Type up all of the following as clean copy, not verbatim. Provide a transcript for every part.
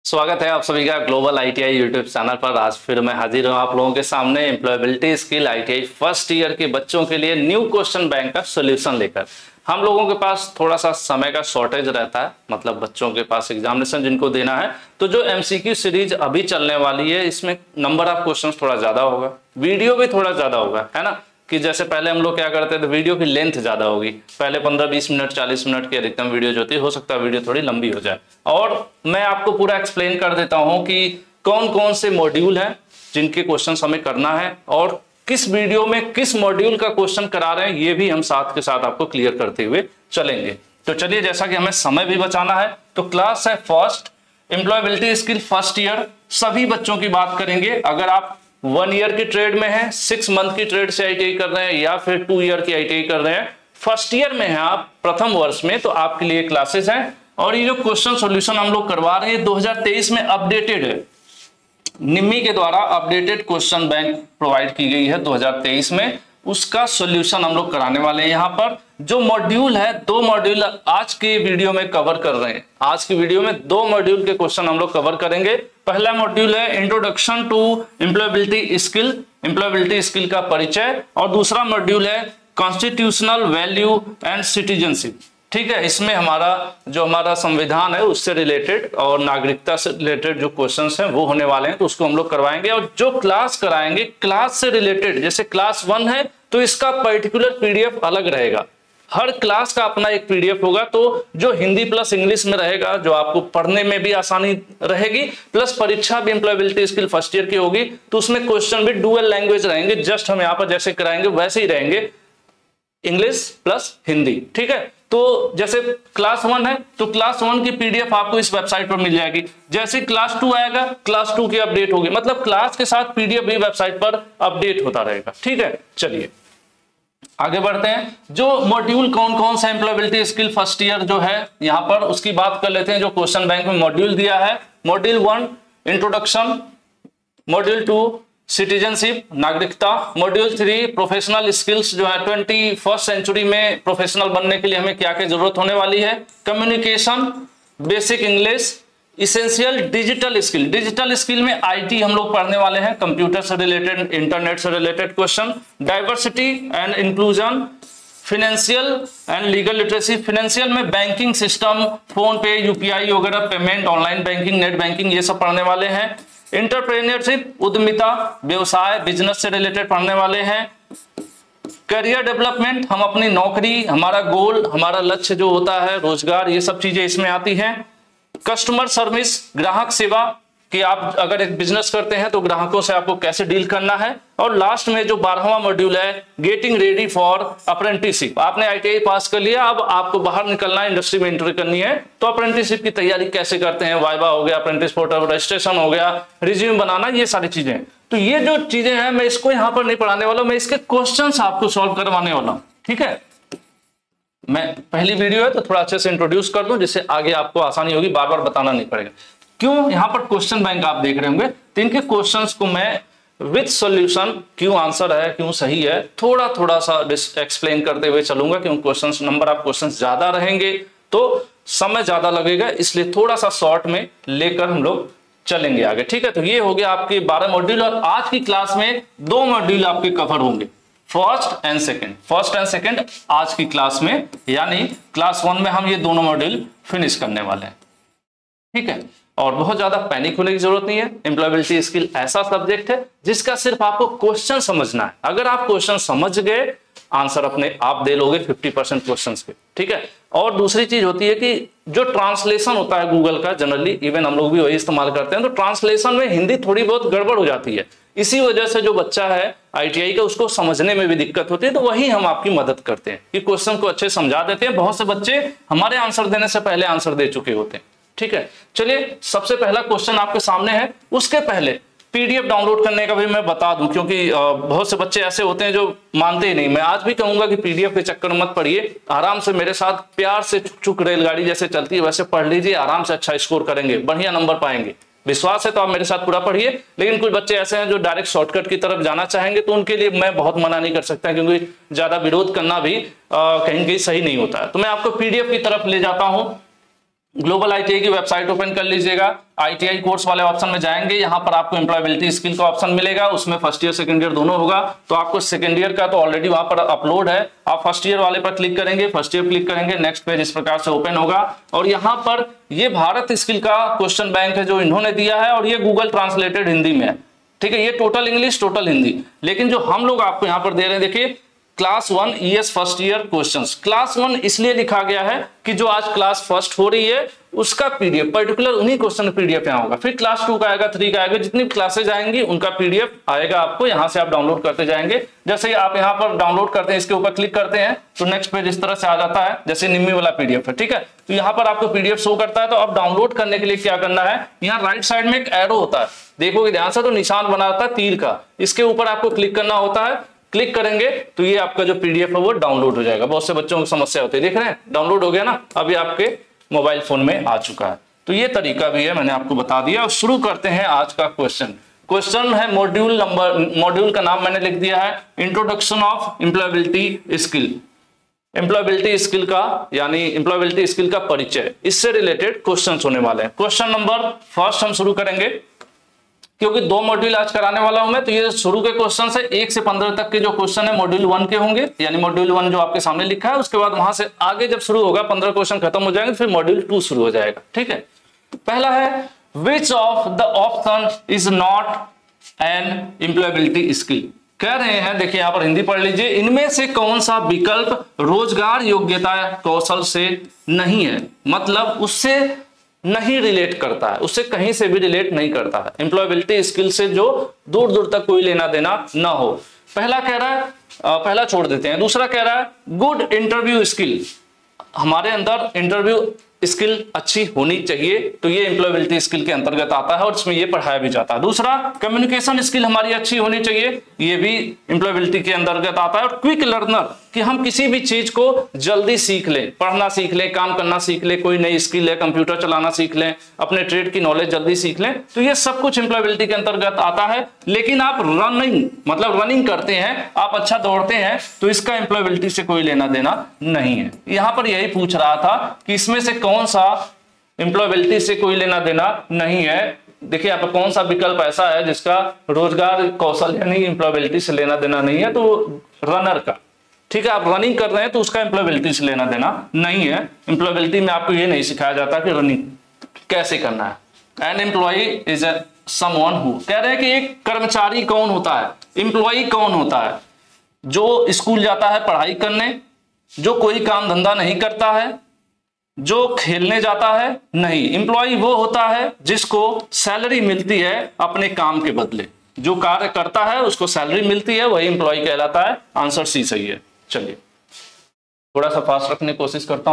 स्वागत है आप सभी का ग्लोबल आईटीआई यूट्यूब चैनल पर। आज फिर मैं हाजिर हूं आप लोगों के सामने employability skill ITI first year के बच्चों के लिए न्यू क्वेश्चन बैंक का सॉल्यूशन लेकर। हम लोगों के पास थोड़ा सा समय का शॉर्टेज रहता है, मतलब बच्चों के पास एग्जामिनेशन जिनको देना है, तो जो एमसीक्यू सीरीज अभी चलने वाली है इसमें नंबर ऑफ क्वेश्चन थोड़ा ज्यादा होगा, वीडियो भी थोड़ा ज्यादा होगा, है ना। कि जैसे पहले हम लोग क्या करते थे, वीडियो की लेंथ ज्यादा होगी, पहले 15-20 मिनट 40 मिनट की अधिकतम वीडियो जो होती है, हो सकता है वीडियो थोड़ी लंबी हो जाए। और मैं आपको पूरा एक्सप्लेन कर देता हूं कि कौन कौन से मॉड्यूल हैं जिनके क्वेश्चन हमें करना है और किस वीडियो में किस मॉड्यूल का क्वेश्चन करा रहे हैं, ये भी हम साथ के साथ आपको क्लियर करते हुए चलेंगे। तो चलिए, जैसा कि हमें समय भी बचाना है, तो क्लास है first employability skill first year, सभी बच्चों की बात करेंगे। अगर आप 1 ईयर की ट्रेड में है, 6 मंथ की ट्रेड से आईटीआई कर रहे हैं या फिर 2 ईयर की आईटीआई कर रहे हैं, फर्स्ट ईयर में है आप, प्रथम वर्ष में, तो आपके लिए क्लासेस हैं। और ये जो क्वेश्चन सॉल्यूशन हम लोग करवा रहे हैं 2023 में अपडेटेड है, निम्मी के द्वारा अपडेटेड क्वेश्चन बैंक प्रोवाइड की गई है 2023 में, उसका सॉल्यूशन हम लोग कराने वाले हैं। यहाँ पर जो मॉड्यूल है, 2 मॉड्यूल आज के वीडियो में कवर कर रहे हैं। आज की वीडियो में 2 मॉड्यूल के क्वेश्चन हम लोग कवर करेंगे। पहला मॉड्यूल है इंट्रोडक्शन टू एम्प्लॉयबिलिटी स्किल का परिचय, और दूसरा मॉड्यूल है कॉन्स्टिट्यूशनल वैल्यू एंड सिटीजनशिप। ठीक है, इसमें हमारा संविधान है उससे रिलेटेड और नागरिकता से रिलेटेड जो क्वेश्चंस हैं वो होने वाले हैं, तो उसको हम लोग करवाएंगे। और जो क्लास कराएंगे क्लास से रिलेटेड, जैसे क्लास 1 है तो इसका पर्टिकुलर पीडीएफ अलग रहेगा, हर क्लास का अपना एक पीडीएफ होगा। तो जो हिंदी प्लस इंग्लिश में रहेगा, जो आपको पढ़ने में भी आसानी रहेगी, प्लस परीक्षा भी एम्प्लॉयबिलिटी स्किल फर्स्ट ईयर की होगी, तो उसमें क्वेश्चन भी डुअल लैंग्वेज रहेंगे। जस्ट हम यहाँ पर जैसे कराएंगे वैसे ही रहेंगे, इंग्लिश प्लस हिंदी। ठीक है, तो जैसे क्लास 1 है तो क्लास 1 की पीडीएफ आपको इस वेबसाइट पर मिल जाएगी। जैसे क्लास 2 आएगा, क्लास 2 की अपडेट होगी, मतलब क्लास के साथ पीडीएफ भी वेबसाइट पर अपडेट होता रहेगा। ठीक है, चलिए आगे बढ़ते हैं। जो मॉड्यूल कौन कौन सा एम्प्लॉयबिलिटी स्किल फर्स्ट ईयर जो है यहाँ पर, उसकी बात कर लेते हैं। जो क्वेश्चन बैंक में मॉड्यूल दिया है, मॉड्यूल 1 इंट्रोडक्शन, मॉड्यूल 2 सिटीजनशिप नागरिकता, मॉड्यूल 3 प्रोफेशनल स्किल्स जो है 21st सेंचुरी में प्रोफेशनल बनने के लिए हमें क्या क्या जरूरत होने वाली है, communication, basic English, essential digital skill में आईटी हम लोग पढ़ने वाले हैं, कंप्यूटर से रिलेटेड, इंटरनेट से related question, diversity and inclusion, financial and legal literacy, financial में banking system, PhonePe, UPI वगैरह, payment, online banking, net banking, ये सब पढ़ने वाले हैं। एंटरप्रेन्योरशिप उद्यमिता, व्यवसाय, बिजनेस से रिलेटेड पढ़ने वाले हैं। करियर डेवलपमेंट, हम अपनी नौकरी, हमारा गोल, हमारा लक्ष्य जो होता है, रोजगार, ये सब चीजें इसमें आती हैं। कस्टमर सर्विस, ग्राहक सेवा, कि आप अगर एक बिजनेस करते हैं तो ग्राहकों से आपको कैसे डील करना है। और लास्ट में जो 12वां मॉड्यूल है, गेटिंग रेडी फॉर अप्रेंटिसशिप। आपने आईटीआई पास कर लिया, अब आपको बाहर निकलना है, इंडस्ट्री में एंट्री करनी है, तो अप्रेंटिसशिप की तैयारी कैसे करते हैं, वाइवा हो गया, अप्रेंटिस पोर्टल रजिस्ट्रेशन हो गया, रिज्यूम बनाना, ये सारी चीजें। तो ये जो चीजें हैं मैं इसको यहाँ पर नहीं पढ़ाने वाला हूं, मैं इसके क्वेश्चन आपको सॉल्व करवाने वाला हूं। ठीक है, मैं पहली वीडियो है तो थोड़ा अच्छे से इंट्रोड्यूस कर दूं, जिससे आगे आपको आसानी होगी, बार बार बताना नहीं पड़ेगा। क्यों यहाँ पर क्वेश्चन बैंक आप देख रहे होंगे, तो इनके क्वेश्चंस को मैं विद सॉल्यूशन, क्यों आंसर है, क्यों सही है, थोड़ा थोड़ा सा एक्सप्लेन करते हुए चलूंगा। क्यों क्वेश्चंस, नंबर ऑफ क्वेश्चंस ज्यादा रहेंगे तो समय ज्यादा लगेगा, इसलिए थोड़ा सा शॉर्ट में लेकर हम लोग चलेंगे आगे। ठीक है, तो ये हो गया आपके 12 मॉड्यूल, और आज की क्लास में 2 मॉड्यूल आपके कवर होंगे, फर्स्ट एंड सेकंड आज की क्लास में, यानी क्लास 1 में हम ये दोनों मॉड्यूल फिनिश करने वाले हैं। ठीक है, और बहुत ज्यादा पैनिक होने की जरूरत नहीं है। एम्प्लॉयबिलिटी स्किल ऐसा सब्जेक्ट है जिसका सिर्फ आपको क्वेश्चन समझना है। अगर आप क्वेश्चन समझ गए, आंसर अपने आप दे लोगे 50% क्वेश्चंस के। ठीक है, और दूसरी चीज होती है कि जो ट्रांसलेशन होता है गूगल का, जनरली इवन हम लोग भी वही इस्तेमाल करते हैं, तो ट्रांसलेशन में हिंदी थोड़ी बहुत गड़बड़ हो जाती है। इसी वजह से जो बच्चा है आईटीआई का, उसको समझने में भी दिक्कत होती है, तो वही हम आपकी मदद करते हैं कि क्वेश्चन को अच्छे समझा देते हैं। बहुत से बच्चे हमारे आंसर देने से पहले आंसर दे चुके होते हैं। ठीक है, चलिए सबसे पहला क्वेश्चन आपके सामने है। उसके पहले पीडीएफ डाउनलोड करने का भी मैं बता दूं, क्योंकि बहुत से बच्चे ऐसे होते हैं जो मानते ही नहीं। मैं आज भी कहूंगा कि पीडीएफ के चक्कर में मत पढ़िए, आराम से मेरे साथ प्यार से चुक रेलगाड़ी जैसे चलती है वैसे पढ़ लीजिए, आराम से अच्छा स्कोर करेंगे, बढ़िया नंबर पाएंगे। विश्वास है तो आप मेरे साथ पूरा पढ़िए। लेकिन कुछ बच्चे ऐसे हैं जो डायरेक्ट शॉर्टकट की तरफ जाना चाहेंगे, तो उनके लिए मैं बहुत मना नहीं कर सकता, क्योंकि ज्यादा विरोध करना भी कहीं कहीं सही नहीं होता है। तो मैं आपको पीडीएफ की तरफ ले जाता हूं। ग्लोबल आईटीआई की वेबसाइट ओपन कर लीजिएगा, आईटीआई कोर्स वाले ऑप्शन में जाएंगे, यहाँ पर आपको एम्प्लॉयबिलिटी स्किल का ऑप्शन मिलेगा, उसमें फर्स्ट ईयर सेकंड ईयर दोनों होगा। तो आपको सेकंड ईयर का तो ऑलरेडी वहां पर अपलोड है, आप फर्स्ट ईयर वाले पर क्लिक करेंगे, फर्स्ट ईयर क्लिक करेंगे, नेक्स्ट पेज इस प्रकार से ओपन होगा और यहाँ पर ये भारत स्किल का क्वेश्चन बैंक है जो इन्होंने दिया है और ये गूगल ट्रांसलेटेड हिंदी में है, ठीक है। ये टोटल इंग्लिश टोटल हिंदी, लेकिन जो हम लोग आपको यहाँ पर दे रहे हैं देखिए class 1 ES first year questions. Class 1 इसलिए लिखा गया है कि जो आज क्लास फर्स्ट हो रही है उसका पीडीएफ पर्टिकुलर उन्हीं क्वेश्चन पीडीएफ यहाँ होगा, फिर क्लास 2 का आएगा, 3 का आएगा, जितनी क्लासेज आएंगी उनका पीडीएफ आएगा आपको, यहाँ से आप डाउनलोड करते जाएंगे। जैसे ही आप यहाँ पर डाउनलोड करते हैं, इसके ऊपर क्लिक करते हैं तो नेक्स्ट पेज इस तरह से आ जाता है, जैसे निम्मी वाला पीडीएफ है, ठीक है। तो यहाँ पर आपको पीडीएफ शो करता है। तो अब डाउनलोड करने के लिए क्या करना है, यहाँ राइट साइड में एक एरो होता है, देखोगे ध्यान से तो निशान बना होता है तीर का, इसके ऊपर आपको क्लिक करना होता है। क्लिक करेंगे तो ये आपका जो पीडीएफ है वो डाउनलोड हो जाएगा। बहुत से बच्चों को समस्या होती है, देख रहे हैं डाउनलोड हो गया ना, अभी आपके मोबाइल फोन में आ चुका है। तो ये तरीका भी है, मैंने आपको बता दिया। और शुरू करते हैं आज का क्वेश्चन। क्वेश्चन है मॉड्यूल का नाम मैंने लिख दिया है introduction of employability skill. Employability skill का यानी एम्प्लॉयबिलिटी स्किल का परिचय, इससे रिलेटेड क्वेश्चन होने वाले हैं। क्वेश्चन नंबर फर्स्ट हम शुरू करेंगे, क्योंकि 2 मॉड्यूल आज कराने वाला हूं मैं, तो ये शुरू के क्वेश्चन से 1 से 15 तक के जो क्वेश्चन है मॉड्यूल 1 के होंगे, यानी मॉड्यूल 1 जो आपके सामने लिखा है, उसके बाद वहां से आगे जब शुरू होगा 15 क्वेश्चन खत्म हो जाएंगे, फिर मॉड्यूल 2 शुरू हो जाएगा, ठीक है। पहला है which of the option is not an employability skill. कह रहे हैं, देखिए यहां पर हिंदी पढ़ लीजिए, इनमें से कौन सा विकल्प रोजगार योग्यता कौशल से नहीं है, मतलब उससे नहीं रिलेट करता है, उससे कहीं से भी रिलेट नहीं करता है, एम्प्लॉयबिलिटी स्किल से जो दूर दूर तक कोई लेना देना ना हो। पहला कह रहा है, पहला छोड़ देते हैं, दूसरा कह रहा है गुड इंटरव्यू स्किल, हमारे अंदर इंटरव्यू स्किल अच्छी होनी चाहिए, तो ये एम्प्लॉयबिलिटी स्किल के अंतर्गत आता है और इसमें ये पढ़ाया भी जाता है। दूसरा कम्युनिकेशन स्किल हमारी अच्छी होनी चाहिए, ये भी एम्प्लॉयबिलिटी के अंतर्गत आता है। और क्विक लर्नर, कि हम किसी भी चीज को जल्दी सीख लें, पढ़ना सीख लें, काम करना सीख लें, कोई नई स्किल है, कंप्यूटर चलाना सीख लें, अपने ट्रेड की नॉलेज जल्दी सीख लें, तो ये सब कुछ एम्प्लॉयबिलिटी के अंतर्गत आता है। लेकिन आप रनिंग करते हैं, आप अच्छा दौड़ते हैं, तो इसका एम्प्लॉयबिलिटी से कोई लेना देना नहीं है। यहां पर यही पूछ रहा था कि इसमें से कौन सा एम्प्लॉयबिलिटी से कोई लेना देना नहीं है। देखिए यहाँ पर कौन सा विकल्प ऐसा है जिसका रोजगार कौशल यानी एम्प्लॉयबिलिटी से लेना देना नहीं है, तो रनर का, ठीक है। आप रनिंग कर रहे हैं तो उसका एम्प्लॉयबिलिटी से लेना देना नहीं है। एम्प्लॉयबिलिटी में आपको ये नहीं सिखाया जाता कि रनिंग कैसे करना है। An employee is someone who, कह रहे हैं कि एक कर्मचारी कौन होता है, एम्प्लॉई कौन होता है, जो स्कूल जाता है पढ़ाई करने, जो कोई काम धंधा नहीं करता है, जो खेलने जाता है नहीं। एम्प्लॉई वो होता है जिसको सैलरी मिलती है अपने काम के बदले, जो कार्य करता है उसको सैलरी मिलती है, वही एम्प्लॉय कहलाता है। आंसर सी सही है। चलिए थोड़ा सा फास्ट रखने की कोशिश करता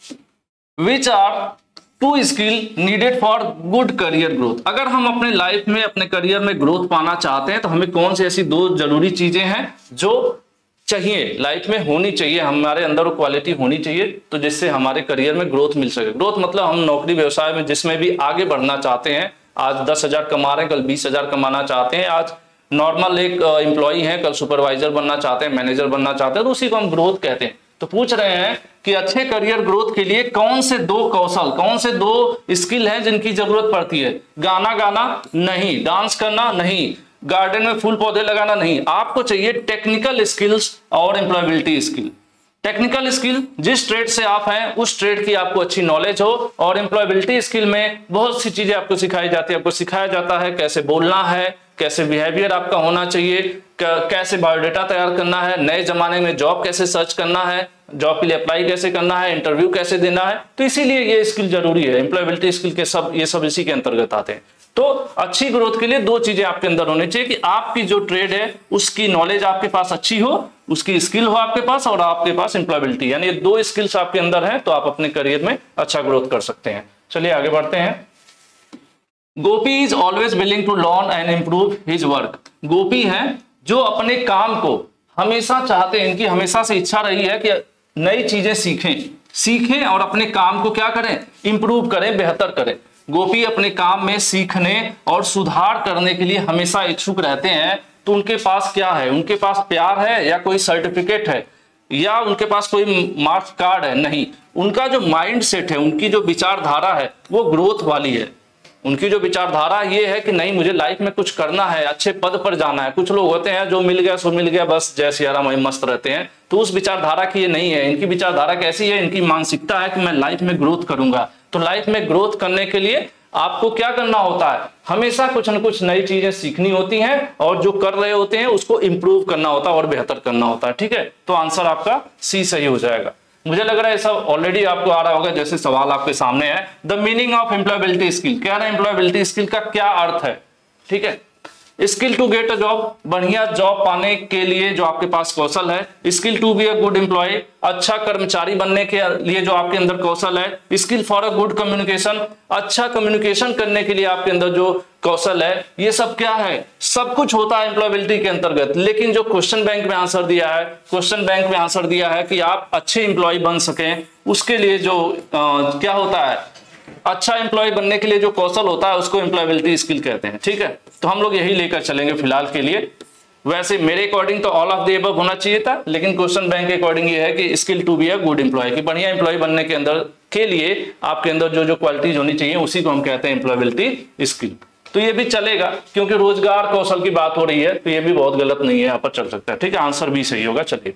हूं। Which are 2 skill needed for good career growth, अगर हम अपने लाइफ में अपने करियर में ग्रोथ पाना चाहते हैं तो हमें कौन सी ऐसी 2 जरूरी चीजें हैं जो चाहिए, लाइफ में होनी चाहिए, हमारे अंदर वो क्वालिटी होनी चाहिए, तो जिससे हमारे करियर में ग्रोथ मिल सके। ग्रोथ मतलब हम नौकरी व्यवसाय में जिसमें भी आगे बढ़ना चाहते हैं, आज 10,000 कमा रहे हैं, कल 20,000 कमाना चाहते हैं, आज नॉर्मल एक एम्प्लॉई है, कल सुपरवाइजर बनना चाहते हैं, मैनेजर बनना चाहते हैं, तो उसी को हम ग्रोथ कहते हैं। तो पूछ रहे हैं कि अच्छे करियर ग्रोथ के लिए कौन से 2 कौशल, कौन से 2 स्किल हैं जिनकी जरूरत पड़ती है। गाना गाना नहीं, डांस करना नहीं, गार्डन में फूल पौधे लगाना नहीं, आपको चाहिए टेक्निकल स्किल्स और एम्प्लॉयबिलिटी स्किल। टेक्निकल स्किल, जिस ट्रेड से आप हैं उस ट्रेड की आपको अच्छी नॉलेज हो, और एम्प्लॉयबिलिटी स्किल में बहुत सी चीजें आपको सिखाई जाती है। आपको सिखाया जाता है कैसे बोलना है, कैसे बिहेवियर आपका होना चाहिए, कैसे बायोडाटा तैयार करना है, नए जमाने में जॉब कैसे सर्च करना है, जॉब के लिए अप्लाई कैसे करना है, इंटरव्यू कैसे देना है। तो इसीलिए ये स्किल जरूरी है। एम्प्लॉयबिलिटी स्किल के ये सब इसी के अंतर्गत आते हैं। तो अच्छी ग्रोथ के लिए 2 चीजें आपके अंदर होनी चाहिए कि आपकी जो ट्रेड है उसकी नॉलेज आपके पास अच्छी हो, उसकी स्किल हो आपके पास, और आपके पास एम्प्लॉयबिलिटी, यानी 2 स्किल्स आपके अंदर हैं तो आप अपने करियर में अच्छा ग्रोथ कर सकते हैं। चलिए आगे बढ़ते हैं। Gopi is always willing to learn and improve his work. Gopi हैं जो अपने काम को हमेशा चाहते हैं, इनकी हमेशा से इच्छा रही है कि नई चीजें सीखें और अपने काम को क्या करें, इंप्रूव करें, बेहतर करें। गोपी अपने काम में सीखने और सुधार करने के लिए हमेशा इच्छुक रहते हैं। तो उनके पास क्या है, उनके पास प्यार है या कोई सर्टिफिकेट है, या उनके पास कोई मार्क्स कार्ड है, नहीं। उनका जो माइंड सेट है, उनकी जो विचारधारा है वो ग्रोथ वाली है। उनकी जो विचारधारा ये है कि नहीं, मुझे लाइफ में कुछ करना है, अच्छे पद पर जाना है। कुछ लोग होते हैं जो मिल गया सो मिल गया, बस जय सिया राम मस्त रहते हैं, तो उस विचारधारा की ये नहीं है। इनकी विचारधारा कैसी है, इनकी मानसिकता है कि मैं लाइफ में ग्रोथ करूंगा। तो लाइफ में ग्रोथ करने के लिए आपको क्या करना होता है, हमेशा कुछ न कुछ नई चीजें सीखनी होती हैं, और जो कर रहे होते हैं उसको इंप्रूव करना होता है और बेहतर करना होता है। ठीक है, तो आंसर आपका सी सही हो जाएगा। मुझे लग रहा है सब ऑलरेडी आपको आ रहा होगा, जैसे सवाल आपके सामने है। The meaning of employability skill, कह रहे हैं एम्प्लॉयबिलिटी स्किल का क्या अर्थ है। ठीक है, skill to get a job, बढ़िया जॉब पाने के लिए जो आपके पास कौशल है। Skill to be a good employ, अच्छा कर्मचारी बनने के लिए जो आपके अंदर कौशल है। Skill for a good communication, अच्छा कम्युनिकेशन करने के लिए आपके अंदर जो कौशल है। ये सब क्या है, सब कुछ होता है एम्प्लॉयबिलिटी के अंतर्गत। लेकिन जो क्वेश्चन बैंक में आंसर दिया है, क्वेश्चन बैंक में आंसर दिया है कि आप अच्छे एम्प्लॉय बन सकें, उसके लिए जो क्या होता है, अच्छा एम्प्लॉय बनने के लिए जो कौशल होता है उसको एम्प्लॉयबिलिटी स्किल कहते हैं। ठीक है, तो हम लोग यही लेकर चलेंगे फिलहाल के लिए। वैसे मेरे अकॉर्डिंग तो ऑल ऑफ द अबव होना चाहिए था, लेकिन क्वेश्चन बैंक के अकॉर्डिंग ये है कि skill to be a good employ, कि बढ़िया एम्प्लॉय बनने के अंदर के लिए आपके अंदर जो जो क्वालिटीज होनी चाहिए उसी को हम कहते हैं एम्प्लॉयबिलिटी स्किल। तो ये भी चलेगा, क्योंकि रोजगार कौशल की बात हो रही है, तो ये भी बहुत गलत नहीं है, यहाँ पर चल सकता है। ठीक है, आंसर भी सही होगा। चलिए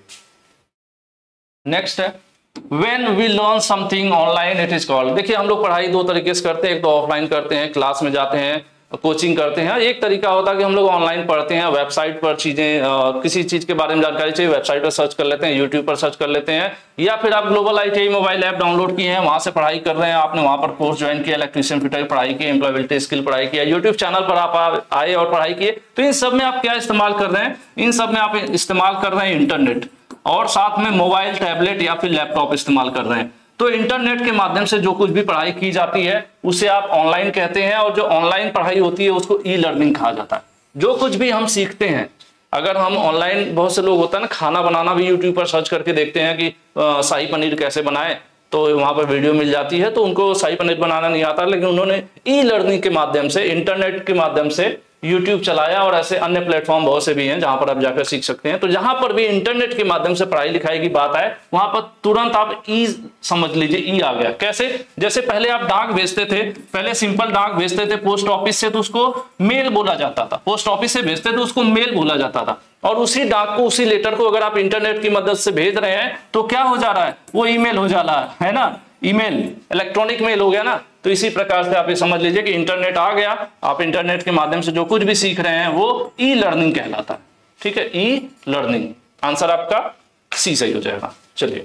नेक्स्ट है, When we learn something online it is called। देखिए हम लोग पढ़ाई दो तरीके से करते हैं, एक तो ऑफलाइन करते हैं, क्लास में जाते हैं, कोचिंग करते हैं। एक तरीका होता है कि हम लोग ऑनलाइन पढ़ते हैं, वेबसाइट पर चीजें, किसी चीज के बारे में जानकारी चाहिए, वेबसाइट पर सर्च कर लेते हैं, यूट्यूब पर सर्च कर लेते हैं, या फिर आप global ITI mobile app download किए हैं, वहां से पढ़ाई कर रहे हैं, आपने वहां पर कोर्स ज्वाइन किया, इलेक्ट्रीशियन फिटर पढ़ाई की, एम्प्लॉयबिलिटी स्किल पढ़ाई किया, यूट्यूब चैनल पर आप आए और पढ़ाई किए। तो इन सब में आप क्या इस्तेमाल कर रहे हैं, इन सब में आप इस्तेमाल कर रहे हैं इंटरनेट, और साथ में मोबाइल, टैबलेट या फिर लैपटॉप इस्तेमाल कर रहे हैं। तो इंटरनेट के माध्यम से जो कुछ भी पढ़ाई की जाती है उसे आप ऑनलाइन कहते हैं, और जो ऑनलाइन पढ़ाई होती है उसको ई लर्निंग कहा जाता है। जो कुछ भी हम सीखते हैं, अगर हम ऑनलाइन, बहुत से लोग होता है ना, खाना बनाना भी यूट्यूब पर सर्च करके देखते हैं कि शाही पनीर कैसे बनाए, तो वहां पर वीडियो मिल जाती है, तो उनको शाही पनीर बनाना नहीं आता, लेकिन उन्होंने ई लर्निंग के माध्यम से, इंटरनेट के माध्यम से यूट्यूब चलाया, और ऐसे अन्य प्लेटफॉर्म बहुत से भी हैं जहां पर आप जाकर सीख सकते हैं। तो जहां पर भी इंटरनेट के माध्यम से पढ़ाई लिखाई की बात है, वहां पर तुरंत आप ई समझ लीजिए, ई आ गया। कैसे, जैसे पहले आप डाक भेजते थे, पहले सिंपल डाक भेजते थे पोस्ट ऑफिस से, तो उसको मेल बोला जाता था, पोस्ट ऑफिस से भेजते थे उसको मेल बोला जाता था। और उसी डाक को, उसी लेटर को अगर आप इंटरनेट की मदद से भेज रहे हैं तो क्या हो जा रहा है, वो ईमेल हो जा रहा है ना, ईमेल, इलेक्ट्रॉनिक मेल हो गया ना। तो इसी प्रकार से आप ये समझ लीजिए कि इंटरनेट आ गया, आप इंटरनेट के माध्यम से जो कुछ भी सीख रहे हैं वो ई लर्निंग कहलाता है। ठीक है, ई लर्निंग, आंसर आपका सी सही हो जाएगा। चलिए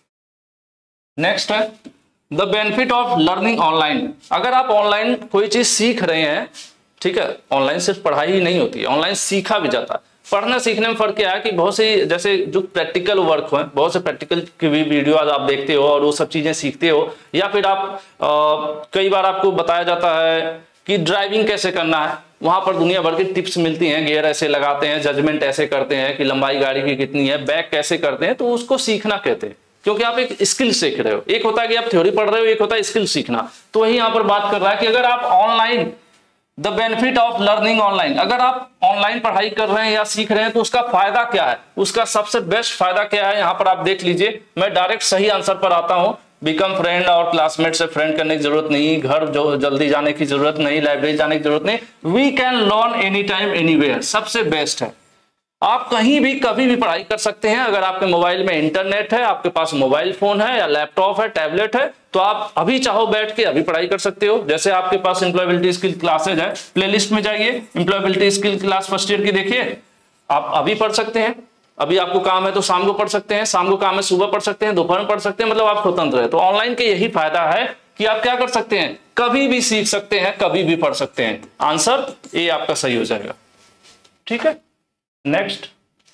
नेक्स्ट है, the benefit of learning online. अगर आप ऑनलाइन कोई चीज सीख रहे हैं, ठीक है, ऑनलाइन सिर्फ पढ़ाई ही नहीं होती है, ऑनलाइन सीखा भी जाता है। पढ़ने सीखने में फर्क क्या है कि बहुत सी, जैसे जो प्रैक्टिकल वर्क हो, बहुत से प्रैक्टिकल की भी वीडियो आप देखते हो और वो सब चीजें सीखते हो, या फिर आप कई बार आपको बताया जाता है कि ड्राइविंग कैसे करना है, वहां पर दुनिया भर की टिप्स मिलती हैं, गियर ऐसे लगाते हैं, जजमेंट ऐसे करते हैं कि लंबाई गाड़ी की कितनी है, बैक कैसे करते हैं, तो उसको सीखना कहते हैं, क्योंकि आप एक स्किल सीख रहे हो। एक होता है कि आप थ्योरी पढ़ रहे हो, एक होता है स्किल सीखना। तो वही यहाँ पर बात कर रहा है कि अगर आप online, the benefit of learning online, अगर आप ऑनलाइन पढ़ाई कर रहे हैं या सीख रहे हैं तो उसका फायदा क्या है, उसका सबसे बेस्ट फायदा क्या है, यहाँ पर आप देख लीजिए। मैं डायरेक्ट सही आंसर पर आता हूँ। बिकम फ्रेंड, और क्लासमेट से फ्रेंड करने की जरूरत नहीं, घर जो जल्दी जाने की जरूरत नहीं, लाइब्रेरी जाने की जरूरत नहीं, we can learn any time anywhere, सबसे बेस्ट है। आप कहीं भी कभी भी पढ़ाई कर सकते हैं। अगर आपके मोबाइल में इंटरनेट है, आपके पास मोबाइल फोन है या लैपटॉप है, टैबलेट है, तो आप अभी चाहो बैठ के अभी पढ़ाई कर सकते हो। जैसे आपके पास एम्प्लॉयबिलिटी स्किल क्लासेज है, प्लेलिस्ट में जाइए, employability skill class first year की देखिए, आप अभी पढ़ सकते हैं। अभी आपको काम है तो शाम को पढ़ सकते हैं, शाम को काम है सुबह पढ़ सकते हैं, दोपहर में पढ़ सकते हैं, मतलब आप स्वतंत्र है। तो ऑनलाइन के यही फायदा है कि आप क्या कर सकते हैं, कभी भी सीख सकते हैं, कभी भी पढ़ सकते हैं। आंसर ए आपका सही हो जाएगा। ठीक है, next,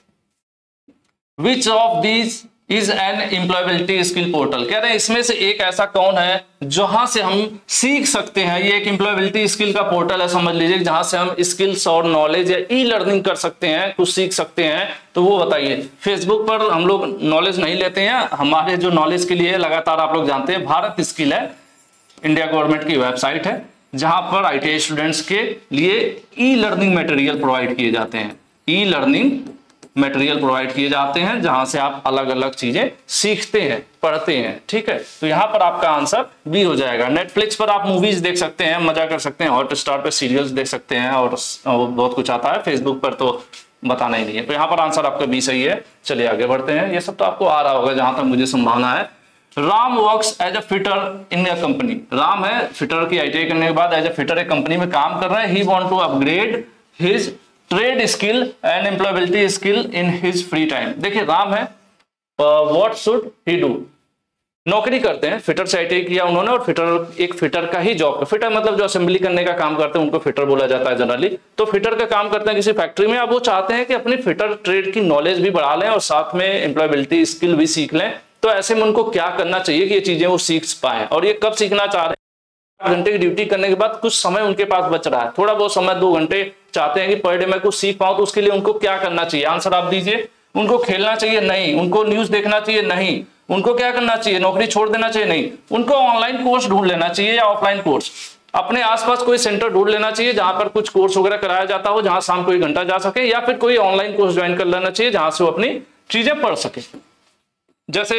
which of these is an employability skill portal. कह रहे हैं इसमें से एक ऐसा कौन है जहां से हम सीख सकते हैं। ये एक एम्प्लॉयबिलिटी स्किल का पोर्टल है, समझ लीजिए, जहां से हम स्किल्स और नॉलेज या ई लर्निंग कर सकते हैं, कुछ सीख सकते हैं। तो वो बताइए। फेसबुक पर हम लोग नॉलेज नहीं लेते हैं, हमारे जो नॉलेज के लिए लगातार आप लोग जानते हैं भारत स्किल है, इंडिया गवर्नमेंट की वेबसाइट है, जहां पर ITI स्टूडेंट्स के लिए ई लर्निंग मटेरियल प्रोवाइड किए जाते हैं। ई लर्निंग मटेरियल प्रोवाइड किए जाते हैं जहां से आप अलग अलग चीजें सीखते हैं, पढ़ते हैं। ठीक है, तो यहाँ पर आपका आंसर बी हो जाएगा। नेटफ्लिक्स पर आप मूवीज देख सकते हैं, मजा कर सकते हैं, हॉटस्टार पे सीरियल्स देख सकते हैं और बहुत कुछ आता है। फेसबुक पर तो बताना ही नहीं है। तो यहाँ पर आंसर आपका बी सही है। चलिए आगे बढ़ते हैं। ये सब तो आपको आ रहा होगा जहां तक मुझे संभावना है। Ram works as a fitter in a company. Ram है फिटर की आईटीआई करने के बाद एज अ फिटर एक कंपनी में काम कर रहे हैं। He want to upgrade his trade skill and employability skill in his free time. देखिए राम है, व्हाट शुड ही डू, नौकरी करते हैं, फिटर से आईटीआई किया उन्होंने और फिटर एक फिटर का ही जॉब, फिटर मतलब जो असेंबली करने का काम करते हैं उनको फिटर बोला जाता है जनरली। तो फिटर का काम करते हैं किसी फैक्ट्री में। अब वो चाहते हैं कि अपनी फिटर ट्रेड की नॉलेज भी बढ़ा लें और साथ में एम्प्लॉयबिलिटी स्किल भी सीख लें। तो ऐसे में उनको क्या करना चाहिए कि ये चीजें वो सीख पाए, और ये कब सीखना चाह रहे हैं? 8 घंटे की ड्यूटी करने के बाद कुछ समय उनके पास बच रहा है, थोड़ा बहुत समय 2 घंटे चाहते हैं कि पर डे मैं कुछ सीख पाऊं, तो उसके लिए उनको क्या करना चाहिए? आंसर आप दीजिए। उनको खेलना चाहिए? नहीं। उनको न्यूज देखना चाहिए? नहीं। उनको क्या करना चाहिए? नौकरी छोड़ देना चाहिए? नहीं। उनको ऑनलाइन कोर्स ढूंढ लेना चाहिए या ऑफलाइन कोर्स, अपने आसपास कोई सेंटर ढूंढ लेना चाहिए जहां पर कुछ कोर्स वगैरह कराया जाता हो, जहां शाम को 1 घंटा जा सके, या फिर कोई ऑनलाइन कोर्स ज्वाइन कर लेना चाहिए जहां से वो अपनी चीजें पढ़ सके। जैसे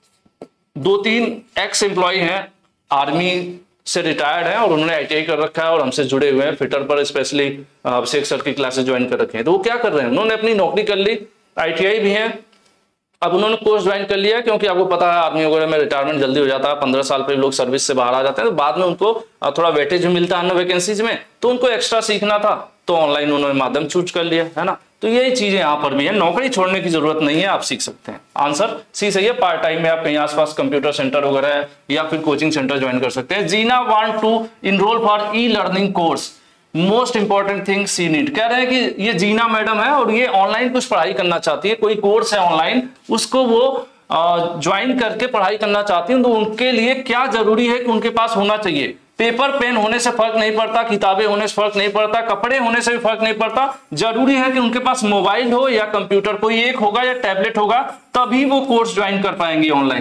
2-3 एक्स एम्प्लॉय हैं, आर्मी से रिटायर्ड हैं और उन्होंने आईटीआई कर रखा है और हमसे जुड़े हुए हैं, फिटर पर स्पेशली अभिषेक सर की क्लासेस ज्वाइन कर रखे हैं। तो वो क्या कर रहे हैं? उन्होंने अपनी नौकरी कर ली, आईटीआई भी है, अब उन्होंने कोर्स ज्वाइन कर लिया, क्योंकि आपको पता है आर्मी वगैरह में रिटायरमेंट जल्दी हो जाता है, 15 साल पर लोग सर्विस से बाहर आ जाते हैं, तो बाद में उनको थोड़ा वेटेज भी मिलता है अन्य वैकेंसीज में, तो उनको एक्स्ट्रा सीखना था तो ऑनलाइन उन्होंने माध्यम चूज कर लिया, है ना। तो यही चीजें यहाँ पर भी है, नौकरी छोड़ने की जरूरत नहीं है, आप सीख सकते हैं। आंसर सी सही है। पार्ट टाइम में आप कहीं आसपास कंप्यूटर सेंटर वगैरह है या फिर कोचिंग सेंटर ज्वाइन कर सकते हैं। Gina want to enroll for e learning course, most important thing she need. कह रहे हैं कि ये जीना मैडम है और ये ऑनलाइन कुछ पढ़ाई करना चाहती है, कोई कोर्स है ऑनलाइन, उसको वो ज्वाइन करके पढ़ाई करना चाहती है। तो उनके लिए क्या जरूरी है कि उनके पास होना चाहिए? पेपर पेन होने से फर्क नहीं पड़ता, किताबें होने से फर्क नहीं पड़ता, कपड़े होने से भी फर्क नहीं पड़ता, जरूरी है कि उनके पास मोबाइल हो या कंप्यूटर, कोई एक होगा या टैबलेट होगा, तभी वो कोर्स ज्वाइन कर पाएंगे ऑनलाइन।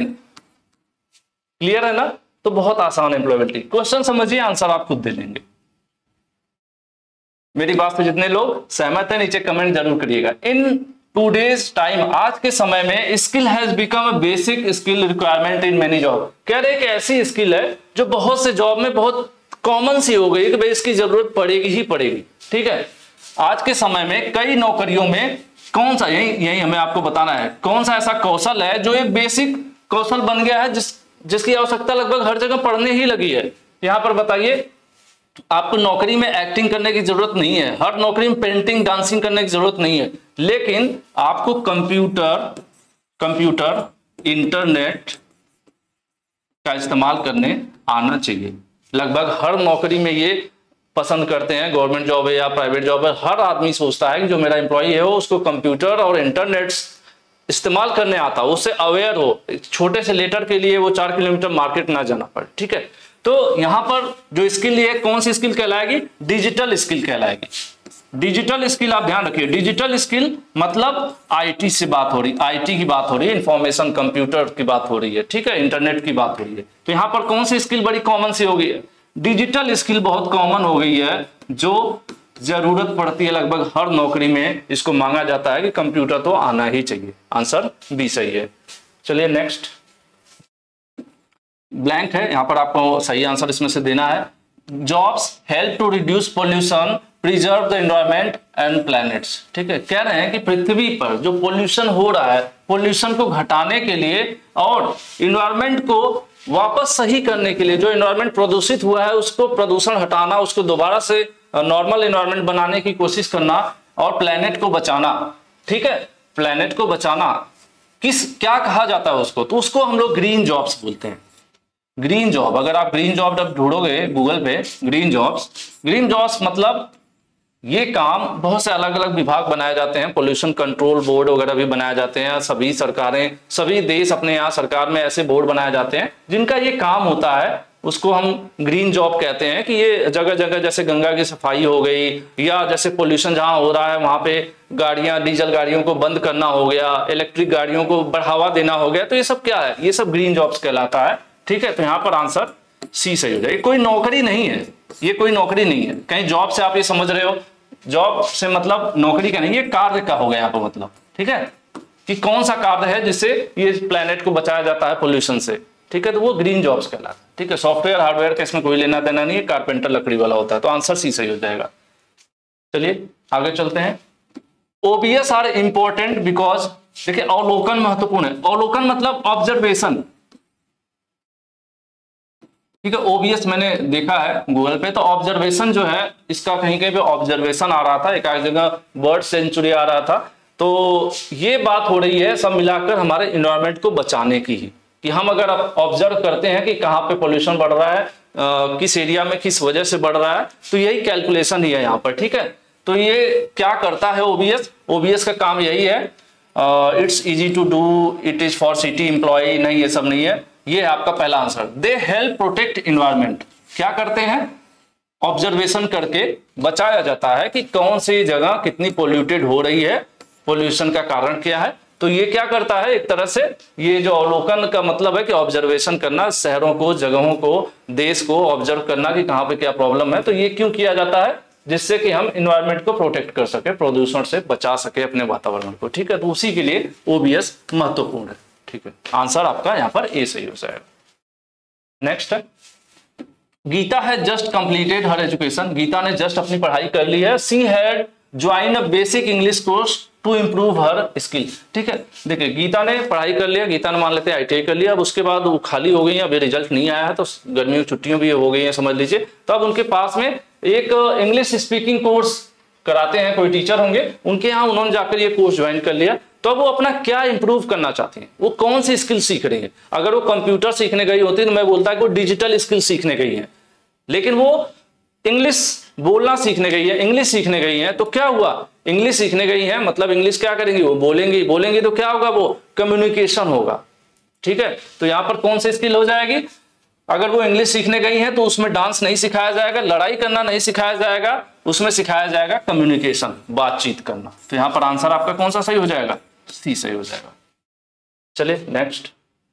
क्लियर है ना? तो बहुत आसान है एम्प्लॉयबिलिटी। क्वेश्चन समझिए, आंसर आप खुद दे लेंगे। मेरी बात से जितने लोग सहमत हैं नीचे कमेंट जरूर करिएगा। इन टूडेज टाइम, आज के समय में skill has become a basic skill requirement in many job. कह रहे हैं कि ऐसी स्किल है जो बहुत से जॉब में बहुत कॉमन सी हो गई कि भाई इसकी जरूरत पड़ेगी ही पड़ेगी। ठीक है, आज के समय में कई नौकरियों में कौन सा, यही हमें आपको बताना है, कौन सा ऐसा कौशल है जो एक बेसिक कौशल बन गया है, जिसकी आवश्यकता लगभग हर जगह पड़ने ही लगी है। यहां पर बताइए, आपको नौकरी में एक्टिंग करने की जरूरत नहीं है, हर नौकरी में पेंटिंग डांसिंग करने की जरूरत नहीं है, लेकिन आपको कंप्यूटर इंटरनेट का इस्तेमाल करने आना चाहिए। लगभग हर नौकरी में ये पसंद करते हैं, गवर्नमेंट जॉब है या प्राइवेट जॉब है, हर आदमी सोचता है कि जो मेरा एम्प्लॉय है वो उसको कंप्यूटर और इंटरनेट इस्तेमाल करने आता हो, उससे अवेयर हो, छोटे से लेटर के लिए वो 4 किलोमीटर मार्केट ना जाना पड़े। ठीक है, तो यहां पर जो स्किल है, कौन सी स्किल कहलाएगी? डिजिटल स्किल कहलाएगी। डिजिटल स्किल आप ध्यान रखिए, डिजिटल स्किल मतलब आईटी से बात हो रही, आईटी की बात हो रही है, इंफॉर्मेशन कंप्यूटर की बात हो रही है, ठीक है, इंटरनेट की बात हो रही है। तो यहां पर कौन सी स्किल बड़ी कॉमन सी हो गई है? डिजिटल स्किल बहुत कॉमन हो गई है, जो जरूरत पड़ती है लगभग हर नौकरी में, इसको मांगा जाता है कि कंप्यूटर तो आना ही चाहिए। आंसर बी सही है। चलिए नेक्स्ट, ब्लैंक है, यहां पर आपको सही आंसर इसमें से देना है। Jobs help to reduce pollution, preserve the environment and planets. ठीक है, कह रहे हैं कि पृथ्वी पर जो पोल्यूशन हो रहा है, पोल्यूशन को घटाने के लिए और एनवायरमेंट को वापस सही करने के लिए, जो एनवायरमेंट प्रदूषित हुआ है उसको प्रदूषण हटाना, उसको दोबारा से नॉर्मल एनवायरमेंट बनाने की कोशिश करना और प्लैनेट को बचाना। ठीक है, प्लैनेट को बचाना क्या कहा जाता है उसको? तो उसको हम लोग ग्रीन जॉब्स बोलते हैं। ग्रीन जॉब, अगर आप ग्रीन जॉब ढूंढोगे गूगल पे, ग्रीन जॉब्स मतलब ये काम बहुत से अलग अलग विभाग बनाए जाते हैं, पोल्यूशन कंट्रोल बोर्ड वगैरह भी बनाए जाते हैं, सभी सरकारें, सभी देश अपने यहाँ सरकार में ऐसे बोर्ड बनाए जाते हैं जिनका ये काम होता है, उसको हम ग्रीन जॉब कहते हैं। कि ये जगह जगह जैसे गंगा की सफाई हो गई, या जैसे पोल्यूशन जहां हो रहा है वहां पे गाड़ियां, डीजल गाड़ियों को बंद करना हो गया, इलेक्ट्रिक गाड़ियों को बढ़ावा देना हो गया, तो ये सब क्या है? ये सब ग्रीन जॉब्स कहलाता है। ठीक है, तो यहाँ पर आंसर सी सही हो जाएगा। कोई नौकरी नहीं है, ये कोई नौकरी नहीं है। कहीं जॉब से आप ये समझ रहे हो, जॉब से मतलब नौकरी का नहीं, ये कार्य का हो गया यहाँ पर मतलब। ठीक है, कि कौन सा कार्य है जिससे ये प्लेनेट को बचाया जाता है पोल्यूशन से, ठीक है, तो वो ग्रीन जॉब्स कहलाता है। ठीक है, सॉफ्टवेयर हार्डवेयर का इसमें कोई लेना देना नहीं है, कारपेंटर लकड़ी वाला होता है, तो आंसर सी सही हो जाएगा। चलिए आगे चलते हैं। ओबीएस आर इंपॉर्टेंट बिकॉज, देखिए अवलोकन महत्वपूर्ण है। अवलोकन मतलब ऑब्जर्वेशन, ठीक है, ओबीएस मैंने देखा है गूगल पे, तो ऑब्जर्वेशन जो है इसका कहीं कहीं पे ऑब्जर्वेशन आ रहा था, एक जगह बर्ड सेंचुरी आ रहा था, तो ये बात हो रही है सब मिलाकर हमारे इन्वायरमेंट को बचाने की ही, कि हम अगर ऑब्जर्व करते हैं कि कहाँ पे पोल्यूशन बढ़ रहा है, किस एरिया में किस वजह से बढ़ रहा है, तो यही कैलकुलेशन ही है यहाँ पर। ठीक है, तो ये क्या करता है ओबीएस, ओबीएस का काम यही है, it's easy to do, it is for city employ, नहीं ये सब नहीं है, ये है आपका पहला आंसर। दे हेल्प प्रोटेक्ट इन्वायरमेंट, क्या करते हैं, ऑब्जर्वेशन करके बचाया जाता है कि कौन सी जगह कितनी पोल्यूटेड हो रही है, पोल्यूशन का कारण क्या है, तो ये क्या करता है, एक तरह से ये जो अवलोकन का मतलब है कि ऑब्जर्वेशन करना, शहरों को, जगहों को, देश को ऑब्जर्व करना कि कहाँ पे क्या प्रॉब्लम है, तो ये क्यों किया जाता है, जिससे कि हम इन्वायरमेंट को प्रोटेक्ट कर सके, प्रदूषण से बचा सके अपने वातावरण को। ठीक है, तो उसी के लिए ओबीएस महत्वपूर्ण है। ठीक है, आंसर आपका यहाँ पर ए सही हो जाएगा। नेक्स्ट है, गीता है just completed her education, Geeta ने जस्ट अपनी पढ़ाई कर ली है। She had join a basic English course to improve her skill. ठीक है, देखिए गीता ने पढ़ाई कर लिया, गीता ने मान लेते हैं ITI कर लिया, अब उसके बाद वो खाली हो गई है, अभी रिजल्ट नहीं आया है, तो गर्मियों की छुट्टियों भी हो गई है समझ लीजिए, तो अब उनके पास में एक इंग्लिश स्पीकिंग कोर्स कराते हैं, कोई टीचर होंगे उनके यहाँ, उन्होंने जाकर ये कोर्स ज्वाइन कर लिया, तो अब वो अपना क्या इंप्रूव करना चाहती हैं, वो कौन सी स्किल सीख रही है। अगर वो कंप्यूटर सीखने गई होती तो मैं बोलता है कि वो डिजिटल स्किल सीखने गई है, लेकिन वो इंग्लिश बोलना सीखने गई है, इंग्लिश सीखने गई है, तो क्या हुआ, इंग्लिश सीखने गई है मतलब इंग्लिश क्या करेंगी, वो बोलेंगी, बोलेंगी तो क्या होगा, वो कम्युनिकेशन होगा। ठीक है, तो यहां पर कौन सी स्किल हो जाएगी, अगर वो इंग्लिश सीखने गई है तो उसमें डांस नहीं सिखाया जाएगा, लड़ाई करना नहीं सिखाया जाएगा, उसमें सिखाया जाएगा कम्युनिकेशन, बातचीत करना, तो यहां पर आंसर आपका कौन सा सही हो जाएगा, सी सही हो जाएगा। चलिए next,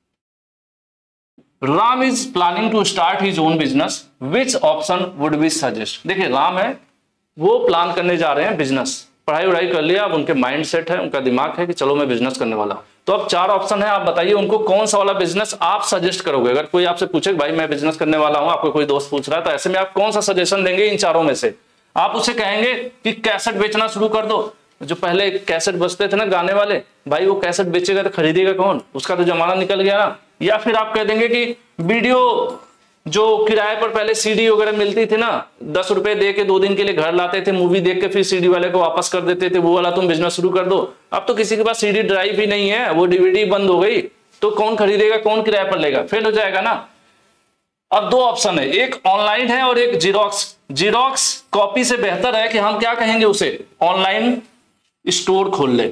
Ram is planning to start his own business, which option would be suggest. देखिए राम है, वो प्लान करने जा रहे हैं बिजनेस, पढ़ाई उड़ाई कर लिया, अब उनके माइंड सेट है, उनका दिमाग है कि चलो मैं बिजनेस करने वाला हूं, तो अब 4 ऑप्शन है, आप बताइए उनको कौन सा वाला बिजनेस आप सजेस्ट करोगे। अगर कोई आपसे पूछे भाई मैं बिजनेस करने वाला हूं, आपको कोई दोस्त पूछ रहा है, तो ऐसे में आप कौन सा सजेशन देंगे इन चारों में से। आप उसे कहेंगे कि कैसेट बेचना शुरू कर दो, जो पहले कैसेट बजते थे ना गाने वाले, भाई वो कैसेट बेचेगा तो खरीदेगा कौन, उसका तो जमाना निकल गया ना। या फिर आप कह देंगे कि वीडियो जो किराए पर पहले सीडी वगैरह मिलती थी ना, 10 रुपए दे के 2 दिन के लिए घर लाते थे, मूवी देख के फिर सीडी वाले को वापस कर देते थे, वो वाला तुम बिजनेस शुरू कर दो। अब तो किसी के पास सीडी ड्राइव भी नहीं है, वो डीवीडी बंद हो गई, तो कौन खरीदेगा, कौन किराए पर लेगा, फेल हो जाएगा ना। अब 2 ऑप्शन है, एक ऑनलाइन है और एक जीरोक्स। जीरोक्स कॉपी से बेहतर है कि हम क्या कहेंगे उसे, ऑनलाइन स्टोर खोल ले।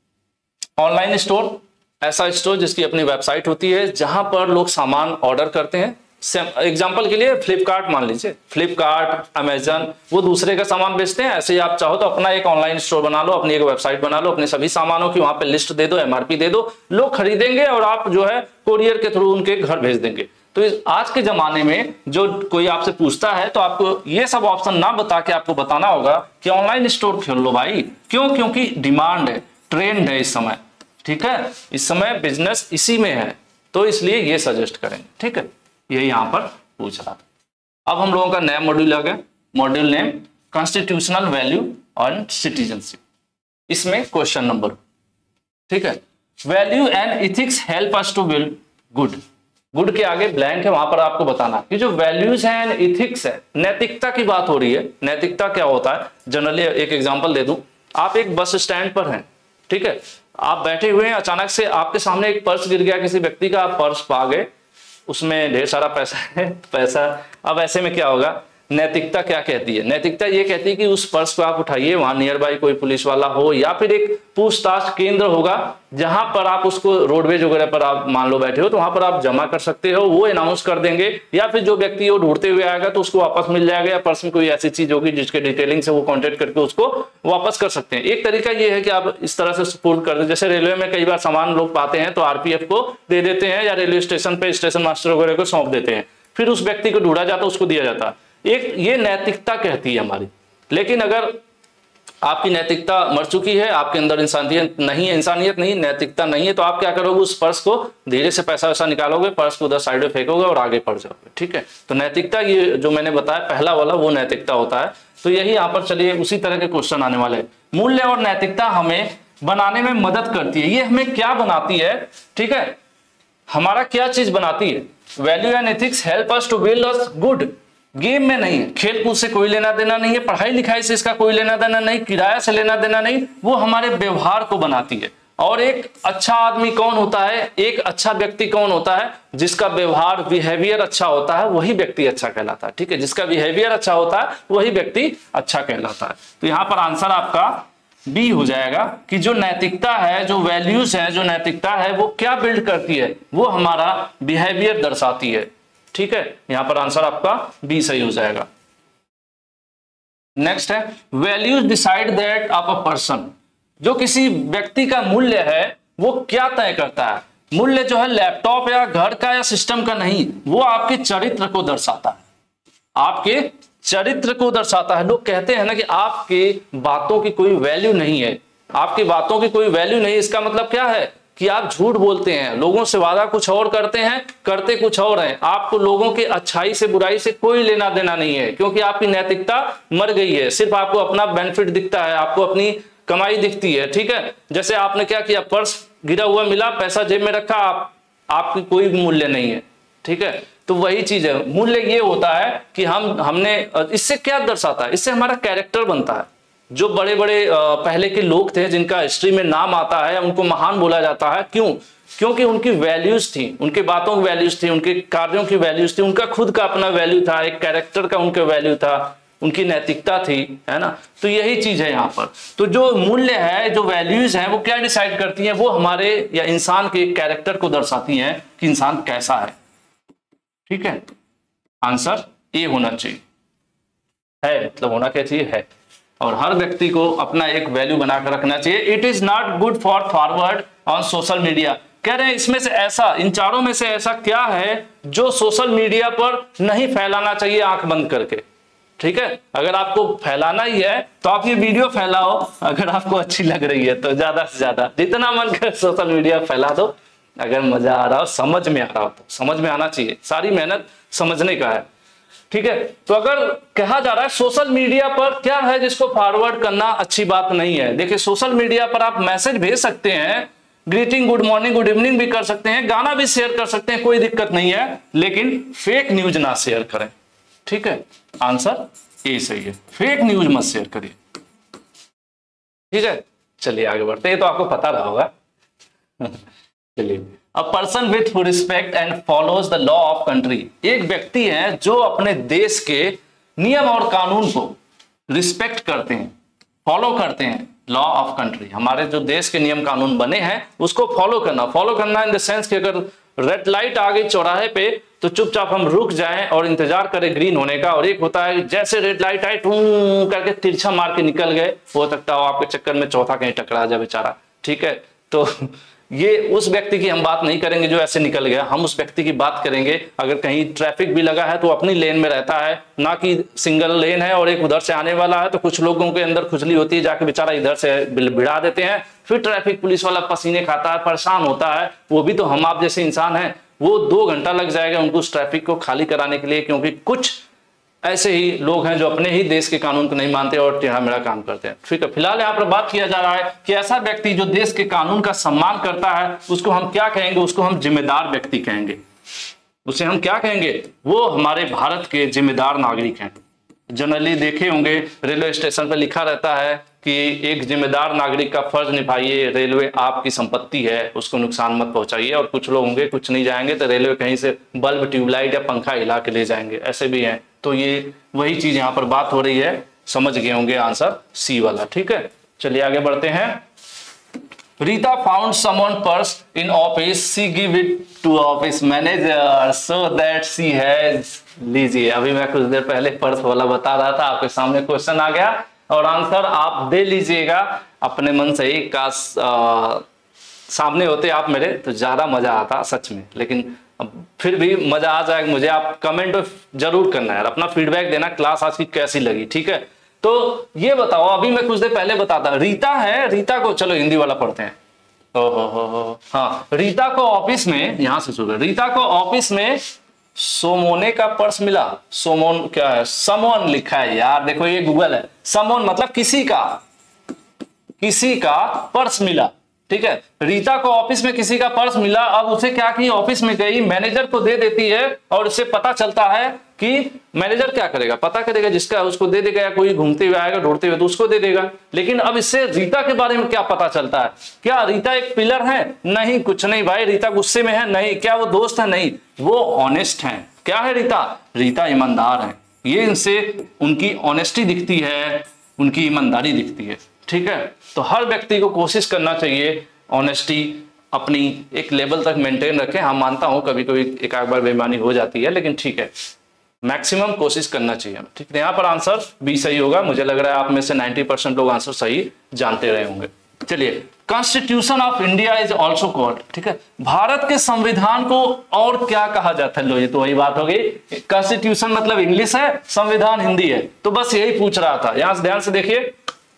ऑनलाइन स्टोर ऐसा स्टोर जिसकी अपनी वेबसाइट होती है, जहां पर लोग सामान ऑर्डर करते हैं। एग्जाम्पल के लिए फ्लिपकार्ट मान लीजिए, फ्लिपकार्ट, अमेजन, वो दूसरे का सामान बेचते हैं, ऐसे ही आप चाहो तो अपना एक ऑनलाइन स्टोर बना लो, अपनी एक वेबसाइट बना लो, अपने सभी सामानों की वहां पे लिस्ट दे दो, MRP दे दो, लोग खरीदेंगे और आप जो है कोरियर के थ्रू उनके घर भेज देंगे। तो आज के जमाने में जो कोई आपसे पूछता है तो आपको ये सब ऑप्शन ना बता के आपको बताना होगा कि ऑनलाइन स्टोर खोल लो भाई। क्यों, क्योंकि डिमांड है, ट्रेंड है इस समय। ठीक है, इस समय बिजनेस इसी में है, तो इसलिए ये सजेस्ट करेंगे। ठीक है, ये यहां पर पूछ रहा था। अब हम लोगों का नया मॉड्यूल आ गया, module name constitutional value and citizenship. इसमें क्वेश्चन नंबर, ठीक है, value and ethics help us to build good. Good के आगे ब्लैंक है, वहां पर आपको बताना कि जो वैल्यूज है एंड इथिक्स है, नैतिकता की बात हो रही है। नैतिकता क्या होता है, जनरली एक एग्जांपल दे दूं, आप एक बस स्टैंड पर हैं, ठीक है, आप बैठे हुए हैं, अचानक से आपके सामने एक पर्स गिर गया किसी व्यक्ति का, आप पर्स पा गए, उसमें ढेर सारा पैसा है, पैसा। अब ऐसे में क्या होगा, नैतिकता क्या कहती है, नैतिकता ये कहती है कि उस पर्स को आप उठाइए, वहां नियर बाई कोई पुलिस वाला हो या फिर एक पूछताछ केंद्र होगा जहां पर आप उसको, रोडवेज वगैरह पर आप मान लो बैठे हो, तो वहां पर आप जमा कर सकते हो, वो अनाउंस कर देंगे, या फिर जो व्यक्ति वो ढूंढते हुए आएगा तो उसको वापस मिल जाएगा, या पर्स में कोई ऐसी चीज होगी जिसके डिटेलिंग से वो कॉन्टेक्ट करके उसको वापस कर सकते हैं। एक तरीका ये है कि आप इस तरह से सपोर्ट कर दे, जैसे रेलवे में कई बार सामान लोग पाते हैं तो RPF को दे देते हैं, या रेलवे स्टेशन पे स्टेशन मास्टर वगैरह को सौंप देते हैं, फिर उस व्यक्ति को ढूंढा जाता है, उसको दिया जाता है। एक ये नैतिकता कहती है हमारी। लेकिन अगर आपकी नैतिकता मर चुकी है, आपके अंदर इंसानियत नहीं है, इंसानियत नहीं, नैतिकता नहीं है, तो आप क्या करोगे, उस पर्स को धीरे से पैसा वैसा निकालोगे, पर्स को उधर साइड में फेंकोगे और आगे बढ़ जाओगे। ठीक है, तो नैतिकता ये जो मैंने बताया पहला वाला वो नैतिकता होता है। तो यही यहाँ पर चलिए उसी तरह के क्वेश्चन आने वाले हैं। मूल्य और नैतिकता हमें बनाने में मदद करती है। ये हमें क्या बनाती है, ठीक है, हमारा क्या चीज बनाती है, value and ethics help us to build us good. Game में नहीं है, खेल कूद से कोई लेना देना नहीं है, पढ़ाई लिखाई से इसका कोई लेना देना नहीं, किराया से लेना देना नहीं, वो हमारे व्यवहार को बनाती है। और एक अच्छा आदमी कौन होता है, एक अच्छा व्यक्ति कौन होता है, जिसका व्यवहार बिहेवियर अच्छा होता है वही व्यक्ति अच्छा कहलाता है। ठीक है, जिसका बिहेवियर अच्छा होता है वही व्यक्ति अच्छा कहलाता है। तो यहाँ पर आंसर आपका बी हो जाएगा कि जो नैतिकता है, जो वैल्यूज है, जो नैतिकता है वो क्या बिल्ड करती है, वो हमारा बिहेवियर दर्शाती है। ठीक है, यहां पर आंसर आपका बी सही हो जाएगा। नेक्स्ट है values decide that of a person. जो किसी व्यक्ति का मूल्य है वो क्या तय करता है, मूल्य जो है लैपटॉप या घर का या सिस्टम का नहीं, वो आपके चरित्र को दर्शाता है, आपके चरित्र को दर्शाता है। लोग कहते हैं ना कि आपके बातों की कोई वैल्यू नहीं है, आपकी बातों की कोई वैल्यू नहीं, इसका मतलब क्या है कि आप झूठ बोलते हैं, लोगों से वादा कुछ और करते हैं, करते कुछ और हैं। आपको लोगों की अच्छाई से बुराई से कोई लेना देना नहीं है, क्योंकि आपकी नैतिकता मर गई है। सिर्फ आपको अपना बेनिफिट दिखता है, आपको अपनी कमाई दिखती है। ठीक है, जैसे आपने क्या किया, पर्स गिरा हुआ मिला, पैसा जेब में रखा, आपकी कोई मूल्य नहीं है। ठीक है, तो वही चीज है, मूल्य ये होता है कि हमने इससे क्या दर्शाता है, इससे हमारा कैरेक्टर बनता है। जो बड़े बड़े पहले के लोग थे जिनका हिस्ट्री में नाम आता है, उनको महान बोला जाता है। क्यों? क्योंकि उनकी वैल्यूज थी, उनके बातों की वैल्यूज थी, उनके कार्यों की वैल्यूज थी, उनका खुद का अपना वैल्यू था, एक कैरेक्टर का उनका वैल्यू था, उनकी नैतिकता थी, है ना। तो यही चीज है यहाँ पर। तो जो मूल्य है, जो वैल्यूज है, वो क्या डिसाइड करती है, वो हमारे या इंसान के कैरेक्टर को दर्शाती है कि इंसान कैसा है। ठीक है, आंसर ए होना चाहिए, है मतलब होना क्या चाहिए, है। और हर व्यक्ति को अपना एक वैल्यू बनाकर रखना चाहिए। It is not good for forward on social media. कह रहे हैं इसमें से ऐसा, इन चारों में से ऐसा क्या है जो सोशल मीडिया पर नहीं फैलाना चाहिए आंख बंद करके। ठीक है, अगर आपको फैलाना ही है तो आप ये वीडियो फैलाओ, अगर आपको अच्छी लग रही है तो ज्यादा से ज्यादा जितना मन कर सोशल मीडिया फैला दो। अगर मजा आ रहा हो, समझ में आ रहा हो, तो समझ में आना चाहिए, सारी मेहनत समझने का है। ठीक है, तो अगर कहा जा रहा है सोशल मीडिया पर क्या है जिसको फॉरवर्ड करना अच्छी बात नहीं है। देखिए, सोशल मीडिया पर आप मैसेज भेज सकते हैं, greeting, good morning, good evening भी कर सकते हैं, गाना भी शेयर कर सकते हैं, कोई दिक्कत नहीं है, लेकिन फेक न्यूज ना शेयर करें। ठीक है, आंसर ए सही है, फेक न्यूज मत शेयर करिए। ठीक है, चलिए आगे बढ़ते हैं, तो आपको पता रहा होगा। चलिए, a person with respect and follows the law of country. एक व्यक्ति है जो अपने देश के नियम और कानून को रिस्पेक्ट करते हैं, फॉलो करते हैं। लॉ ऑफ कंट्री, हमारे जो देश के नियम कानून बने हैं उसको फॉलो करना इन द सेंस कि अगर रेड लाइट आ गई चौराहे पे तो चुपचाप हम रुक जाएं और इंतजार करें ग्रीन होने का। और एक होता है जैसे रेड लाइट आई टूं करके तिरछा मार के निकल गए, हो सकता हो आपके चक्कर में चौथा कहीं टकरा जाए बेचारा। ठीक है, तो ये उस व्यक्ति की हम बात नहीं करेंगे जो ऐसे निकल गया, हम उस व्यक्ति की बात करेंगे अगर कहीं ट्रैफिक भी लगा है तो अपनी लेन में रहता है, ना कि सिंगल लेन है और एक उधर से आने वाला है तो कुछ लोगों के अंदर खुजली होती है, जाके बेचारा इधर से भिड़ा देते हैं, फिर ट्रैफिक पुलिस वाला पसीने खाता है, परेशान होता है। वो भी तो हम आप जैसे इंसान हैं, वो 2 घंटा लग जाएगा उनको उस ट्रैफिक को खाली कराने के लिए, क्योंकि कुछ ऐसे ही लोग हैं जो अपने ही देश के कानून को नहीं मानते और टेढ़ा मेढ़ा काम करते हैं। ठीक है, फिलहाल यहाँ पर बात किया जा रहा है कि ऐसा व्यक्ति जो देश के कानून का सम्मान करता है उसको हम क्या कहेंगे, उसको हम जिम्मेदार व्यक्ति कहेंगे। उसे हम क्या कहेंगे, वो हमारे भारत के जिम्मेदार नागरिक हैं। जनरली देखे होंगे रेलवे स्टेशन पर लिखा रहता है कि एक जिम्मेदार नागरिक का फर्ज निभाइए, रेलवे आपकी संपत्ति है, उसको नुकसान मत पहुंचाइए। और कुछ लोग होंगे कुछ नहीं जाएंगे तो रेलवे कहीं से बल्ब, ट्यूबलाइट या पंखा हिला के ले जाएंगे, ऐसे भी हैं। तो ये वही चीज यहाँ पर बात हो रही है, समझ गए होंगे, आंसर सी वाला। ठीक है, चलिए आगे बढ़ते हैं। Rita found someone purse in office, she give it to office manager so that she has. लीजिए, अभी मैं कुछ देर पहले पर्स वाला बता रहा था, आपके सामने क्वेश्चन आ गया और आंसर आप दे लीजिएगा अपने मन से ही। काश सामने होते आप मेरे तो ज्यादा मजा आता सच में, लेकिन फिर भी मजा आ जाएगा मुझे। आप कमेंट जरूर करना यार, अपना फीडबैक देना, क्लास आज की कैसी लगी। ठीक है, तो ये बताओ, अभी मैं कुछ देर पहले बताता, रीता है, रीता को चलो हिंदी वाला पढ़ते हैं। हो हाँ, रीता को ऑफिस में, यहां से शुरू, रीता को ऑफिस में सोमोने का पर्स मिला। सोमोन क्या है? समोन लिखा है यार, देखो ये गूगल है। समोन मतलब किसी का पर्स मिला, ठीक है। रीता को ऑफिस में किसी का पर्स मिला। अब उसे क्या की, ऑफिस में गई, मैनेजर को दे देती है और उसे पता चलता है कि मैनेजर क्या करेगा, पता करेगा, जिसका उसको दे देगा, या कोई घूमते हुए आएगा ढूंढते हुए तो उसको दे देगा। लेकिन अब इससे रीता के बारे में क्या पता चलता है? क्या रीता एक पिलर है? नहीं, कुछ नहीं भाई। रीता गुस्से में है? नहीं। क्या वो दोस्त है? नहीं, वो ऑनेस्ट है। क्या है रीता? रीता ईमानदार है। ये इनसे उनकी ऑनेस्टी दिखती है, उनकी ईमानदारी दिखती है, ठीक है। तो हर व्यक्ति को कोशिश करना चाहिए ऑनेस्टी अपनी एक लेवल तक मेंटेन रखें। हम मानता हूं कभी कभी एक आध बार बेईमानी हो जाती है, लेकिन ठीक है, मैक्सिमम कोशिश करना चाहिए, ठीक है। यहाँ पर आंसर बी सही होगा। मुझे लग रहा है आप में से 90% लोग आंसर सही जानते रहे होंगे। चलिए, constitution of India is also called, ठीक है। भारत के संविधान को और क्या कहा जाता है? लो, ये तो वही बात हो गई। कॉन्स्टिट्यूशन मतलब इंग्लिश है, संविधान हिंदी है, तो बस यही पूछ रहा था। यहां से ध्यान से देखिए,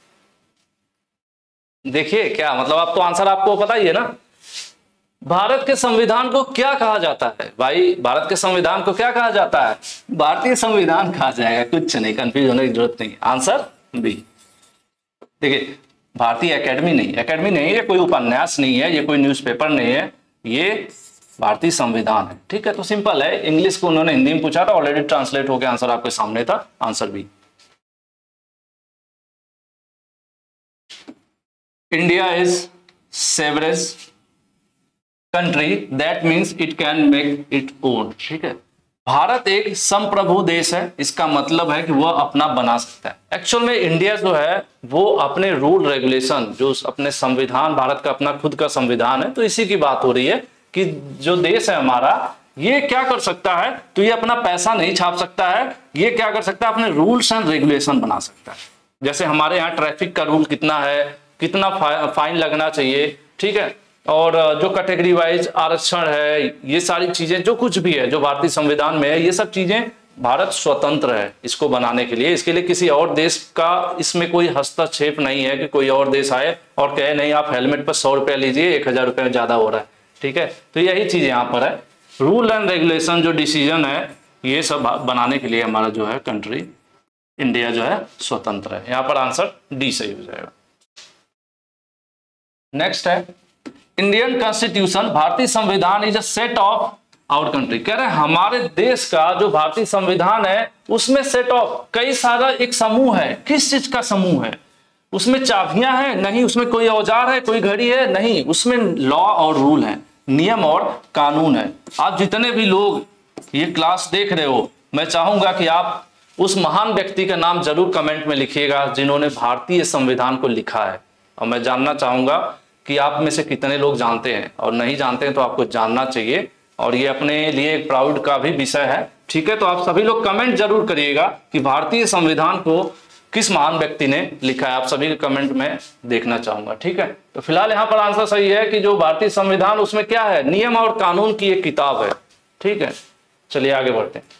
देखिए क्या मतलब, आप तो आंसर आपको पता ही है ना। भारत के संविधान को क्या कहा जाता है भाई? भारत के संविधान को क्या कहा जाता है? भारतीय संविधान कहा जाएगा, कुछ नहीं, कंफ्यूज होने की जरूरत नहीं। Answer B. देखिए, भारतीय एकेडमी नहीं, एकेडमी नहीं, ये कोई उपन्यास नहीं है, ये कोई न्यूज़पेपर नहीं है, ये भारतीय संविधान है, ठीक है। तो सिंपल है, इंग्लिश को उन्होंने हिंदी में पूछा था, ऑलरेडी ट्रांसलेट होकर आंसर आपके सामने था। Answer B. India is sovereign country, that means it can make it own, ठीक है। भारत एक संप्रभु देश है, इसका मतलब है कि वह अपना बना सकता है। एक्चुअल में इंडिया जो है वो अपने रूल रेगुलेशन, जो अपने संविधान, भारत का अपना खुद का संविधान है, तो इसी की बात हो रही है कि जो देश है हमारा, ये क्या कर सकता है? तो ये अपना पैसा नहीं छाप सकता है, ये क्या कर सकता है? अपने रूल्स एंड रेगुलेशन बना सकता है। जैसे हमारे यहाँ ट्रैफिक का रूल कितना है, कितना फाइन लगना चाहिए, ठीक है, और जो कैटेगरी वाइज आरक्षण है, ये सारी चीजें जो कुछ भी है जो भारतीय संविधान में है, ये सब चीजें भारत स्वतंत्र है इसको बनाने के लिए। इसके लिए किसी और देश का इसमें कोई हस्तक्षेप नहीं है कि कोई और देश आए और कहे नहीं आप हेलमेट पर 100 रुपया लीजिए, 1000 रुपये ज्यादा हो रहा है, ठीक है। तो यही चीज यहाँ पर है, रूल एंड रेगुलेशन जो डिसीजन है, ये सब बनाने के लिए हमारा जो है कंट्री इंडिया जो है स्वतंत्र है। यहाँ पर आंसर डी सही हो जाएगा। नेक्स्ट है इंडियन कॉन्स्टिट्यूशन, भारतीय संविधान is a set of our country. कह रहे हैं हमारे देश का जो भारतीय संविधान है उसमें सेट ऑफ, कई सारा एक समूह है। किस चीज का समूह है? उसमें चाबियां हैं? नहीं। उसमें कोई औजार है, कोई घड़ी है? नहीं। उसमें लॉ और रूल है, नियम और कानून है। आप जितने भी लोग ये क्लास देख रहे हो, मैं चाहूंगा कि आप उस महान व्यक्ति का नाम जरूर कमेंट में लिखिएगा जिन्होंने भारतीय संविधान को लिखा है। और मैं जानना चाहूंगा कि आप में से कितने लोग जानते हैं, और नहीं जानते हैं तो आपको जानना चाहिए, और ये अपने लिए एक प्राउड का भी विषय है, ठीक है। तो आप सभी लोग कमेंट जरूर करिएगा कि भारतीय संविधान को किस महान व्यक्ति ने लिखा है। आप सभी के कमेंट में देखना चाहूंगा, ठीक है। तो फिलहाल यहाँ पर आंसर सही है कि जो भारतीय संविधान, उसमें क्या है? नियम और कानून की एक किताब है, ठीक है। चलिए आगे बढ़ते हैं।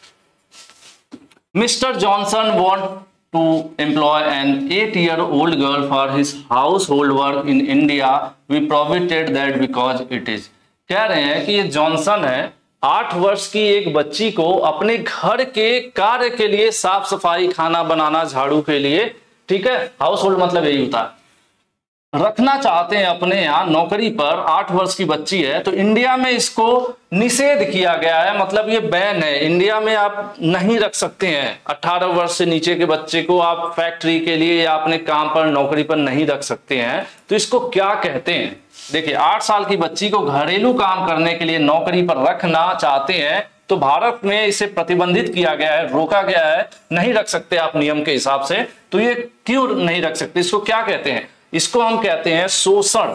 Mister Johnson want to employ an 8-year-old girl for his household work in India. We prohibited that because it is. कह रहे हैं कि ये जॉनसन है, 8 वर्ष की एक बच्ची को अपने घर के कार्य के लिए, साफ सफाई, खाना बनाना, झाड़ू के लिए, ठीक है, हाउस होल्ड मतलब यही होता है, रखना चाहते हैं अपने यहाँ नौकरी पर। 8 वर्ष की बच्ची है, तो इंडिया में इसको निषेध किया गया है, मतलब ये बैन है। इंडिया में आप नहीं रख सकते हैं 18 वर्ष से नीचे के बच्चे को, आप फैक्ट्री के लिए या अपने काम पर, नौकरी पर नहीं रख सकते हैं। तो इसको क्या कहते हैं? देखिए, 8 साल की बच्ची को घरेलू काम करने के लिए नौकरी पर रखना चाहते हैं, तो भारत में इसे प्रतिबंधित किया गया है, रोका गया है, नहीं रख सकते आप नियम के हिसाब से। तो ये क्यों नहीं रख सकते? इसको क्या कहते हैं? इसको हम कहते हैं शोषण,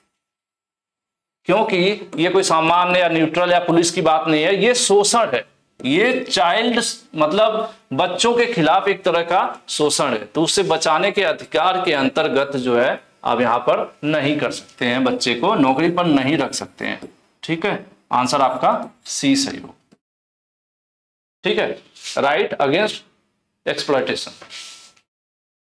क्योंकि ये कोई सामान्य या न्यूट्रल या पुलिस की बात नहीं है, ये शोषण है। ये चाइल्ड मतलब बच्चों के खिलाफ एक तरह का शोषण है। तो उससे बचाने के अधिकार के अंतर्गत जो है आप यहां पर नहीं कर सकते हैं, बच्चे को नौकरी पर नहीं रख सकते हैं, ठीक है। आंसर आपका सी सही हो, ठीक है। Right against exploitation.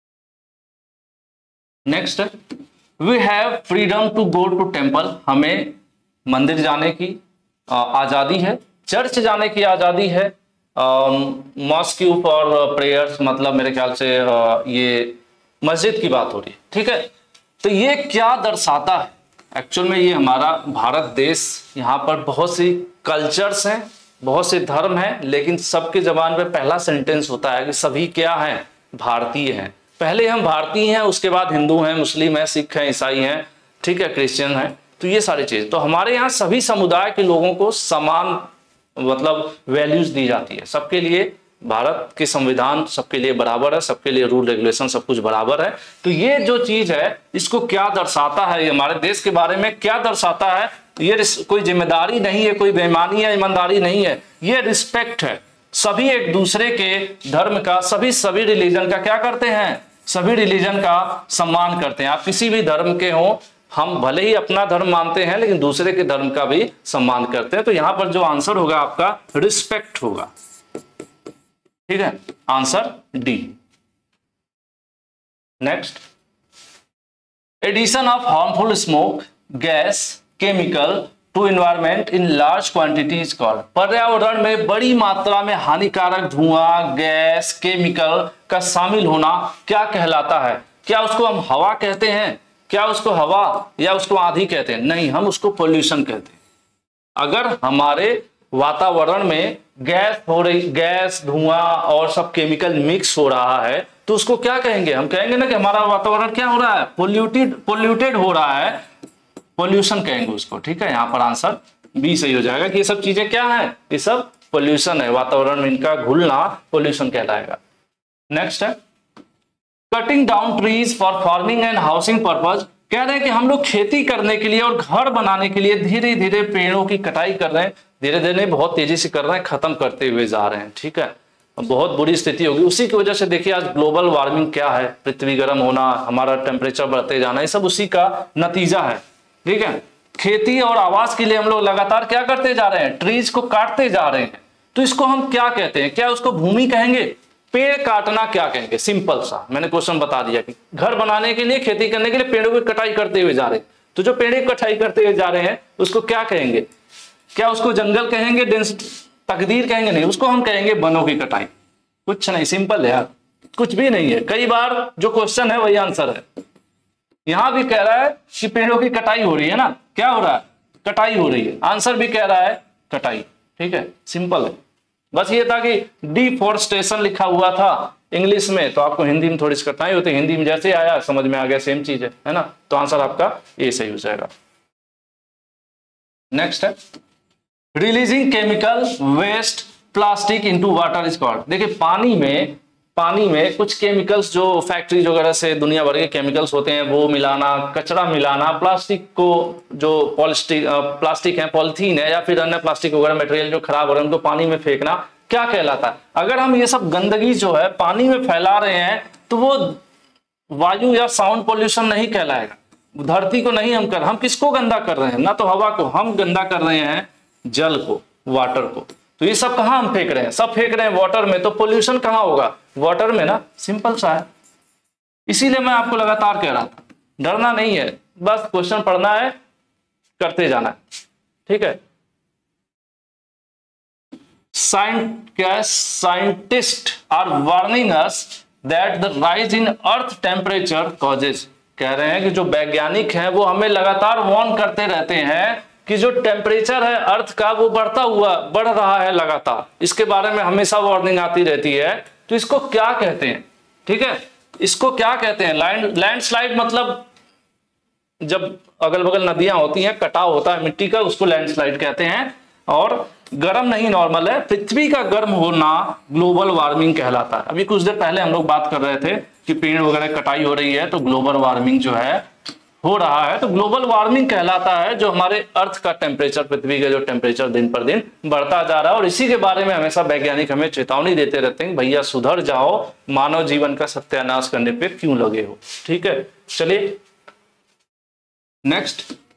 नेक्स्ट है we have freedom to go to temple, हमें मंदिर जाने की आजादी है, चर्च जाने की आजादी है, मॉस्क्यू फॉर प्रेयर्स, मतलब मेरे ख्याल से ये मस्जिद की बात हो रही है, ठीक है। तो ये क्या दर्शाता है, एक्चुअल में ये हमारा भारत देश, यहाँ पर बहुत सी कल्चर्स हैं, बहुत से धर्म हैं, लेकिन सबके जबान पे पहला सेंटेंस होता है कि सभी क्या हैं, भारतीय हैं। पहले हम भारतीय हैं, उसके बाद हिंदू हैं, मुस्लिम हैं, सिख हैं, ईसाई हैं, ठीक है, क्रिश्चियन हैं। तो ये सारी चीज, तो हमारे यहाँ सभी समुदाय के लोगों को समान मतलब वैल्यूज दी जाती है। सबके लिए भारत के संविधान सबके लिए बराबर है, सबके लिए रूल रेगुलेशन सब कुछ बराबर है। तो ये जो चीज है इसको क्या दर्शाता है, ये हमारे देश के बारे में क्या दर्शाता है, ये कोई जिम्मेदारी नहीं है, कोई बेईमानी या ईमानदारी नहीं है, ये रिस्पेक्ट है। सभी एक दूसरे के धर्म का, सभी रिलीजन का क्या करते हैं, सभी रिलीजन का सम्मान करते हैं। आप किसी भी धर्म के हो, हम भले ही अपना धर्म मानते हैं लेकिन दूसरे के धर्म का भी सम्मान करते हैं। तो यहां पर जो आंसर होगा आपका रिस्पेक्ट होगा, ठीक है, answer D. Next, addition of harmful smoke gas chemical to environment in large quantity is called, पर्यावरण में बड़ी मात्रा में हानिकारक धुआं, गैस, केमिकल का शामिल होना क्या कहलाता है। क्या उसको हम हवा कहते हैं, क्या उसको हवा या उसको आंधी कहते हैं, नहीं, हम उसको पोल्यूशन कहते हैं। अगर हमारे वातावरण में गैस हो रही, गैस, धुआं और सब केमिकल मिक्स हो रहा है तो उसको क्या कहेंगे, हम कहेंगे ना कि हमारा वातावरण क्या हो रहा है, पोल्यूटेड हो रहा है, पोल्यूशन कहेंगे उसको, ठीक है। यहां पर आंसर बी सही हो जाएगा कि ये सब चीजें क्या है, ये सब पोल्यूशन है, वातावरण में इनका घुलना पोल्यूशन कहलाएगा। नेक्स्ट है cutting down trees for farming and housing purpose, कह रहे हैं कि हम लोग खेती करने के लिए और घर बनाने के लिए धीरे धीरे पेड़ों की कटाई कर रहे हैं, धीरे धीरे बहुत तेजी से कर रहे हैं, खत्म करते हुए जा रहे हैं, ठीक है। बहुत बुरी स्थिति होगी, उसी की वजह से देखिए आज ग्लोबल वार्मिंग क्या है, पृथ्वी गर्म होना, हमारा टेम्परेचर बढ़ते जाना, ये सब उसी का नतीजा है, ठीक है। खेती और आवास के लिए हम लोग लगातार क्या करते जा रहे हैं, ट्रीज को काटते जा रहे हैं। तो इसको हम क्या कहते हैं, क्या उसको भूमि कहेंगे, पेड़ काटना क्या कहेंगे, सिंपल सा मैंने क्वेश्चन बता दिया कि घर बनाने के लिए, खेती करने के लिए पेड़ों की कटाई करते हुए जा रहे हैं। तो जो पेड़ की कटाई करते हुए जा रहे हैं उसको क्या कहेंगे, क्या उसको जंगल कहेंगे, तकदीर कहेंगे, नहीं, उसको हम कहेंगे वनों की कटाई। कुछ नहीं, सिंपल है यार, कुछ भी नहीं है। कई बार जो क्वेश्चन है वही आंसर है। यहां भी कह रहा है कि पेड़ों की कटाई हो रही है ना, क्या हो रहा है, कटाई हो रही है, आंसर भी कह रहा है कटाई, ठीक है, सिंपल है। बस ये था कि डिफॉरेस्टेशन लिखा हुआ था इंग्लिश में, तो आपको हिंदी में थोड़ी सी कठिनाई होती है, हिंदी में जैसे आया समझ में आ गया, सेम चीज है ना। तो आंसर आपका ए सही हो जाएगा। नेक्स्ट है releasing chemical waste plastic into water is called, देखिए पानी में कुछ केमिकल्स जो फैक्ट्रीज वगैरह से दुनिया भर के केमिकल्स होते हैं वो मिलाना, कचरा मिलाना, प्लास्टिक को जो प्लास्टिक है, पॉलिथीन है या फिर अन्य प्लास्टिक वगैरह मटेरियल जो खराब हो रहे हैं उनको पानी में फेंकना क्या कहलाता है। अगर हम ये सब गंदगी जो है पानी में फैला रहे हैं तो वो वायु या साउंड पोल्यूशन नहीं कहलाएगा, धरती को नहीं हम किसको गंदा कर रहे हैं, ना तो हवा को, हम गंदा कर रहे हैं जल को, वाटर को। तो ये सब कहां हम फेंक रहे हैं, सब फेंक रहे हैं वाटर में, तो पोल्यूशन कहां होगा, वाटर में ना, सिंपल सा है। इसीलिए मैं आपको लगातार कह रहा था, डरना नहीं है, बस क्वेश्चन पढ़ना है, करते जाना है, ठीक है। Scientist are warning us that the rise in earth temperature causes, कह रहे हैं कि जो वैज्ञानिक हैं वो हमें लगातार वार्न करते रहते हैं कि जो टेम्परेचर है अर्थ का वो बढ़ रहा है लगातार, इसके बारे में हमेशा वार्निंग आती रहती है। तो इसको क्या कहते हैं, ठीक है, इसको क्या कहते हैं, लैंडस्लाइड, मतलब जब अगल बगल नदियां होती हैं, कटाव होता है मिट्टी का, उसको लैंडस्लाइड कहते हैं। और गर्म नहीं, नॉर्मल है, पृथ्वी का गर्म होना ग्लोबल वार्मिंग कहलाता है। अभी कुछ देर पहले हम लोग बात कर रहे थे कि पेड़ वगैरह कटाई हो रही है तो ग्लोबल वार्मिंग जो है हो रहा है, तो ग्लोबल वार्मिंग कहलाता है जो हमारे अर्थ का टेम्परेचर, पृथ्वी का जो टेम्परेचर दिन पर दिन बढ़ता जा रहा है। और इसी के बारे में हमेशा वैज्ञानिक हमें चेतावनी देते रहते हैं, भैया सुधर जाओ, मानव जीवन का सत्यानाश करने पे क्यों लगे हो, ठीक है। चलिए next,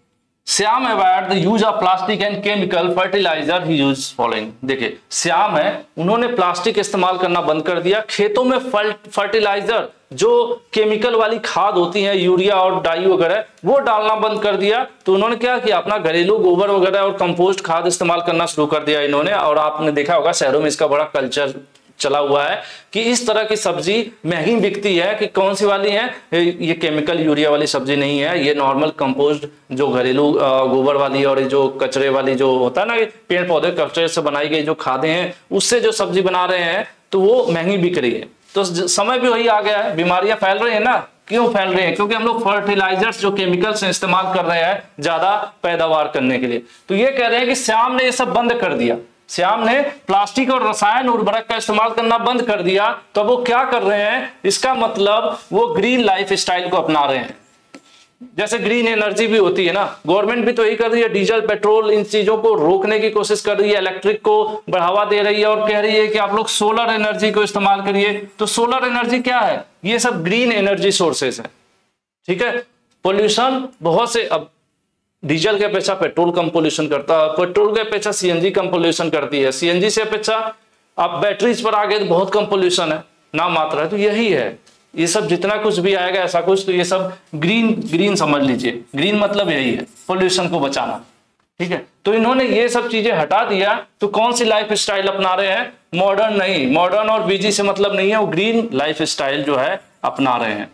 Shyam avoid the use of plastic and chemical fertilizer he use following. देखिए श्याम है, उन्होंने प्लास्टिक इस्तेमाल करना बंद कर दिया, खेतों में फर्टिलाइजर जो केमिकल वाली खाद होती है, यूरिया और डाई वगैरह, वो डालना बंद कर दिया। तो उन्होंने क्या किया, अपना घरेलू गोबर वगैरह और कंपोस्ट खाद इस्तेमाल करना शुरू कर दिया इन्होंने। और आपने देखा होगा शहरों में इसका बड़ा कल्चर चला हुआ है कि इस तरह की सब्जी महंगी बिकती है कि कौन सी वाली है, ये केमिकल यूरिया वाली सब्जी नहीं है, ये नॉर्मल कंपोस्ट जो घरेलू गोबर वाली और जो कचरे वाली जो होता है ना, पेड़ पौधे कचरे से बनाई गई जो खादें हैं उससे जो सब्जी बना रहे हैं, तो वो महंगी बिक रही है। तो समय भी वही आ गया है, बीमारियां फैल रही है ना। क्यों फैल रही है? क्योंकि हम लोग फर्टिलाइजर्स जो केमिकल्स इस्तेमाल कर रहे हैं ज्यादा पैदावार करने के लिए। तो ये कह रहे हैं कि श्याम ने ये सब बंद कर दिया, श्याम ने प्लास्टिक और रसायन उर्वरक का इस्तेमाल करना बंद कर दिया। तो वो क्या कर रहे हैं, इसका मतलब वो ग्रीन लाइफ स्टाइल को अपना रहे हैं। जैसे ग्रीन एनर्जी भी होती है ना, गवर्नमेंट भी तो यही कर रही है, डीजल पेट्रोल इन चीजों को रोकने की कोशिश कर रही है, इलेक्ट्रिक को बढ़ावा दे रही है और कह रही है कि आप लोग सोलर एनर्जी को इस्तेमाल करिए। तो सोलर एनर्जी क्या है, ये सब ग्रीन एनर्जी सोर्सेस है। ठीक है, पोल्यूशन बहुत से, अब डीजल के अपेक्षा पेट्रोल कम पोल्यूशन करता है, पेट्रोल के अपेक्षा सीएनजी कम पोल्यूशन करती है, सीएनजी से अपेक्षा अब बैटरीज पर आ गए तो बहुत कम पोल्यूशन है, ना मात्रा है। तो यही है, ये सब जितना कुछ भी आएगा ऐसा कुछ, तो ये सब ग्रीन समझ लीजिए। ग्रीन मतलब यही है, पोल्यूशन को बचाना। ठीक है, तो इन्होंने ये सब चीजें हटा दिया। तो कौन सी लाइफ स्टाइल अपना रहे हैं, मॉडर्न नहीं, मॉडर्न और बिजी से मतलब नहीं है, वो ग्रीन लाइफ स्टाइल जो है अपना रहे हैं।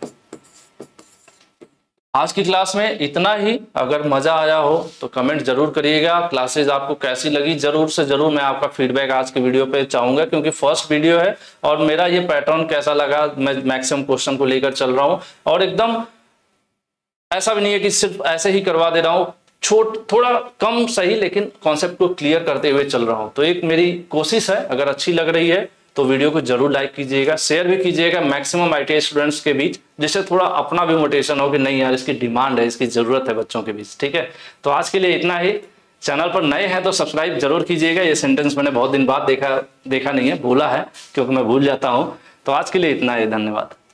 आज की क्लास में इतना ही। अगर मजा आया हो तो कमेंट जरूर करिएगा। क्लासेस आपको कैसी लगी जरूर से जरूर मैं आपका फीडबैक आज के वीडियो पे चाहूंगा, क्योंकि फर्स्ट वीडियो है और मेरा ये पैटर्न कैसा लगा, मैं मैक्सिमम क्वेश्चन को लेकर चल रहा हूं और एकदम ऐसा भी नहीं है कि सिर्फ ऐसे ही करवा दे रहा हूं, थोड़ा कम सही लेकिन कॉन्सेप्ट को क्लियर करते हुए चल रहा हूं। तो एक मेरी कोशिश है, अगर अच्छी लग रही है तो वीडियो को जरूर लाइक कीजिएगा, शेयर भी कीजिएगा मैक्सिमम आईटीआई स्टूडेंट्स के बीच, जिससे थोड़ा अपना भी मोटिवेशन हो कि नहीं यार इसकी डिमांड है, इसकी जरूरत है बच्चों के बीच। ठीक है, तो आज के लिए इतना ही। चैनल पर नए हैं तो सब्सक्राइब जरूर कीजिएगा। ये सेंटेंस मैंने बहुत दिन बाद देखा नहीं है, भूला है क्योंकि मैं भूल जाता हूँ। तो आज के लिए इतना ही, धन्यवाद।